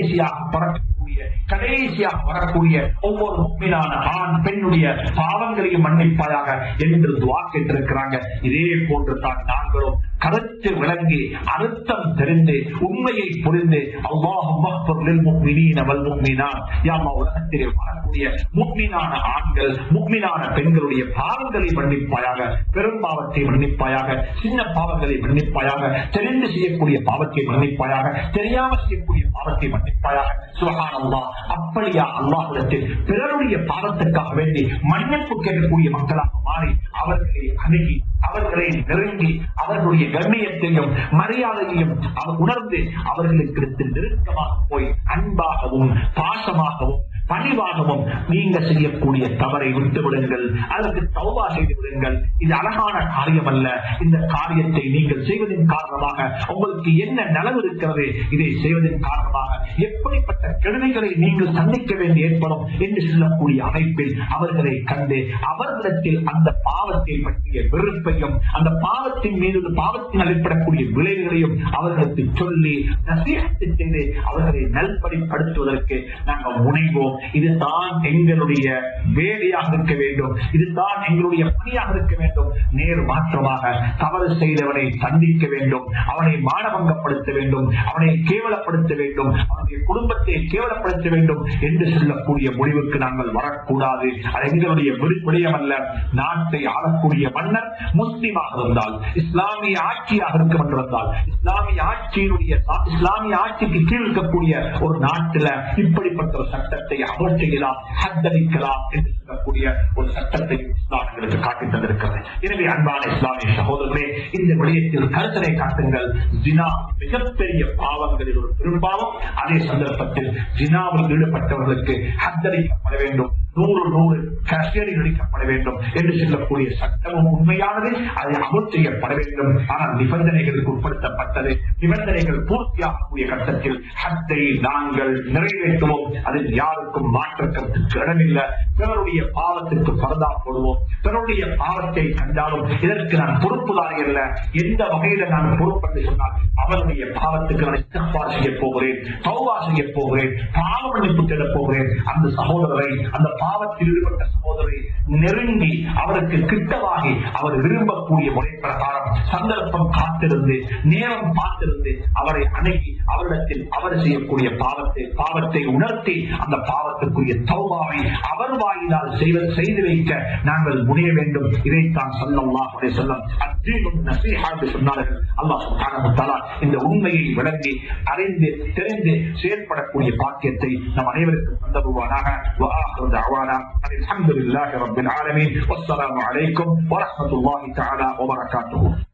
கடைசியாக வரக்கூடிய ஒவ்வொரு முஃமினான ஆண் பெண்ணுடைய பாவங்களையும் மன்னிப்பாயாக என்று துஆ கேட்டிருக்கிறாங்க. இதே போன்று தான் நாங்களும் கருத்து விளங்கி அர்த்தம் தெரிந்து உண்மையை புரிந்து அல்லாஹும்ம ஃபிர் லில் முஃமினீன வல் முஃமினாத், யா அல்லாஹ் உலகத்திலே வரக்கூடிய முஃமினான ஆண்கள் முஃமினான பெண்களுடைய பாவங்களை மன்னிப்பாயாக, பெரும் பாவத்தை மன்னிப்பாயாக, சின்ன பாவங்களை மன்னிப்பாயாக, தெரிந்து செய்யக்கூடிய பாவத்தை மன்னிப்பாயாக, தெரியாமல் செய்யக்கூடிய பாவத்தை மன்னிப்பாயாக. சுப்ஹானல்லாஹ். அப்படியா அல்லாஹ்விடத்தில் பிறருடைய பாவத்துக்காக வேண்டி மன்னிப்பு கேட்கக்கூடிய மக்களாக மாறி அவர்களை அணுகி, அவர்களை நெருங்கி, அவர்களுடைய கண்ணியத்தையும் மரியாதையையும் அவர் உணர்ந்து அவர்களுக்கு நெருக்கமாக போய் அன்பாகவும் பாசமாகவும் பணிவாகவும் நீங்க செய்யக்கூடிய தவறை விட்டு விடுங்கள், அதற்கு தௌபா செய்து விடுங்கள். இது அழகான காரியம் அல்ல. இந்த காரியத்தை நீங்கள் செய்வதன் காரணமாக உங்களுக்கு என்ன நலவு இருக்கிறது, இதை செய்வதன் காரணமாக எப்படிப்பட்ட கெடுதிகளை நீங்கள் சந்திக்க வேண்டி ஏற்படும் என்று சொல்லக்கூடிய அமைப்பில் அவர்களை கண்டு அவர்களிடத்தில் அந்த பாவத்தை பற்றிய வெறுப்பையும் அந்த பாவத்தின் மீது பாவத்தின் ஏற்படக்கூடிய விளைவுகளையும் அவர்களுக்கு சொல்லி நசீஹத் செய்து அவர்களை நல்படிப்படுத்துவதற்கு நாங்கள் முனைவோம். இதுதான் எங்களுடைய வேலையாக இருக்க வேண்டும், இதுதான் எங்களுடைய பணியாக இருக்க வேண்டும். நேர் மாற்றமாக தவறு செய்தவனை தண்டிக்க வேண்டும், அவனை மானபங்கப்படுத்த வேண்டும், அவனை கேவலப்படுத்த வேண்டும், அவனுடைய குடும்பத்தை கேவலப்படுத்த வேண்டும் என்று சொல்லக்கூடிய முடிவுக்கு நாங்கள் வரக்கூடாது. அது எங்களுடைய விருப்பம் அல்ல. நாட்டை ஆளக்கூடிய மன்னர் முஸ்லிமாக இருந்தால், இஸ்லாமிய ஆட்சியாக இருக்கும் என்றிருந்தால், இஸ்லாமிய ஆட்சிக்கு கீழ் இருக்கக்கூடிய ஒரு நாட்டில் இப்படிப்பட்ட ஒரு சட்டத்தை அமல் செய்யலாம், ஹத்தரிக்கலாம் என்று சொல்லக்கூடிய ஒரு சட்டத்தை இஸ்லாமியர்களுக்கு காட்டி தந்திருக்கிறது. எனவே அன்பான இஸ்லாமிய சகோதரர்களே, இந்த விடயத்தில் கருத்தனை காட்டுங்கள். ஜினா மிகப்பெரிய பாவங்களில் ஒரு பெரும்பாவம். அதே சந்தர்ப்பத்தில் ஜினாவில் ஈடுபட்டவர்களுக்கு ஹத்தரிக்கப்பட வேண்டும், 100 கஸ்டடி அளிக்கப்பட வேண்டும் என்று சொல்லக்கூடிய சட்டமும் உண்மையானது, அதை அமல் செய்யப்பட வேண்டும். ஆனால் நிபந்தனைகளுக்கு உட்படுத்தப்பட்டது. நிபந்தனைகள் பூர்த்தியாகக்கூடிய கட்டத்தில் ஹத்தை நாங்கள் நிறைவேற்றுவோம். அதில் யாருக்கும் மாற்றத்திற்கு இடமில்லை. பிறருடைய பாவத்திற்கு பரதா போடுவோம். பிறருடைய பாவத்தை கண்டாலும் இதற்கு நான் பொறுப்புதாரி அல்ல. எந்த வகையில நான் பொறுப்பு என்று சொன்னால் அவருடைய பாவத்துக்கு நான் இஸ்திக்பார் செய்ய போகிறேன், தௌபா செய்ய போகிறேன், பாவ மன்னிப்பு தேடப் போகிறேன். அந்த சகோதரரை, அந்த பாவத்தில் ஈடுபட்ட சகோதரரை நெருங்கி அவருக்கு கிட்டவாகி அவர் விரும்பக்கூடிய முறை பிரகாரம் சந்தர்ப்பம் காத்திருந்து நேரம் பார்த்திருந்து அவரை அணுகி அவரிடத்தில் அவர் செய்யக்கூடிய பாவத்தை உணர்த்தி அந்த பாவத்துக்குரிய தௌபாவை அவர் வாயிலால் செய்து வைக்க நாங்கள் முனைய வேண்டும். இதைத்தான் ஸல்லல்லாஹு அலைஹி வஸல்லம் அத்தீனுன் நஸீஹா என்று சொன்னார்கள். அல்லாஹ் சுப்ஹானஹு வ தஆலா இந்த உண்மையை விளங்கி அறிந்து தெரிந்து செயல்படக்கூடிய பாக்கியத்தை நம் அனைவருக்கும் தந்தருவானாக. வ ஆகிரு தஅவானா அல்ஹம்துலில்லாஹி ரப்பில் ஆலமீன். வஸ்ஸலாமு அலைக்கும் வ ரஹ்மத்துல்லாஹி தஆலா வ பரகாத்துஹு.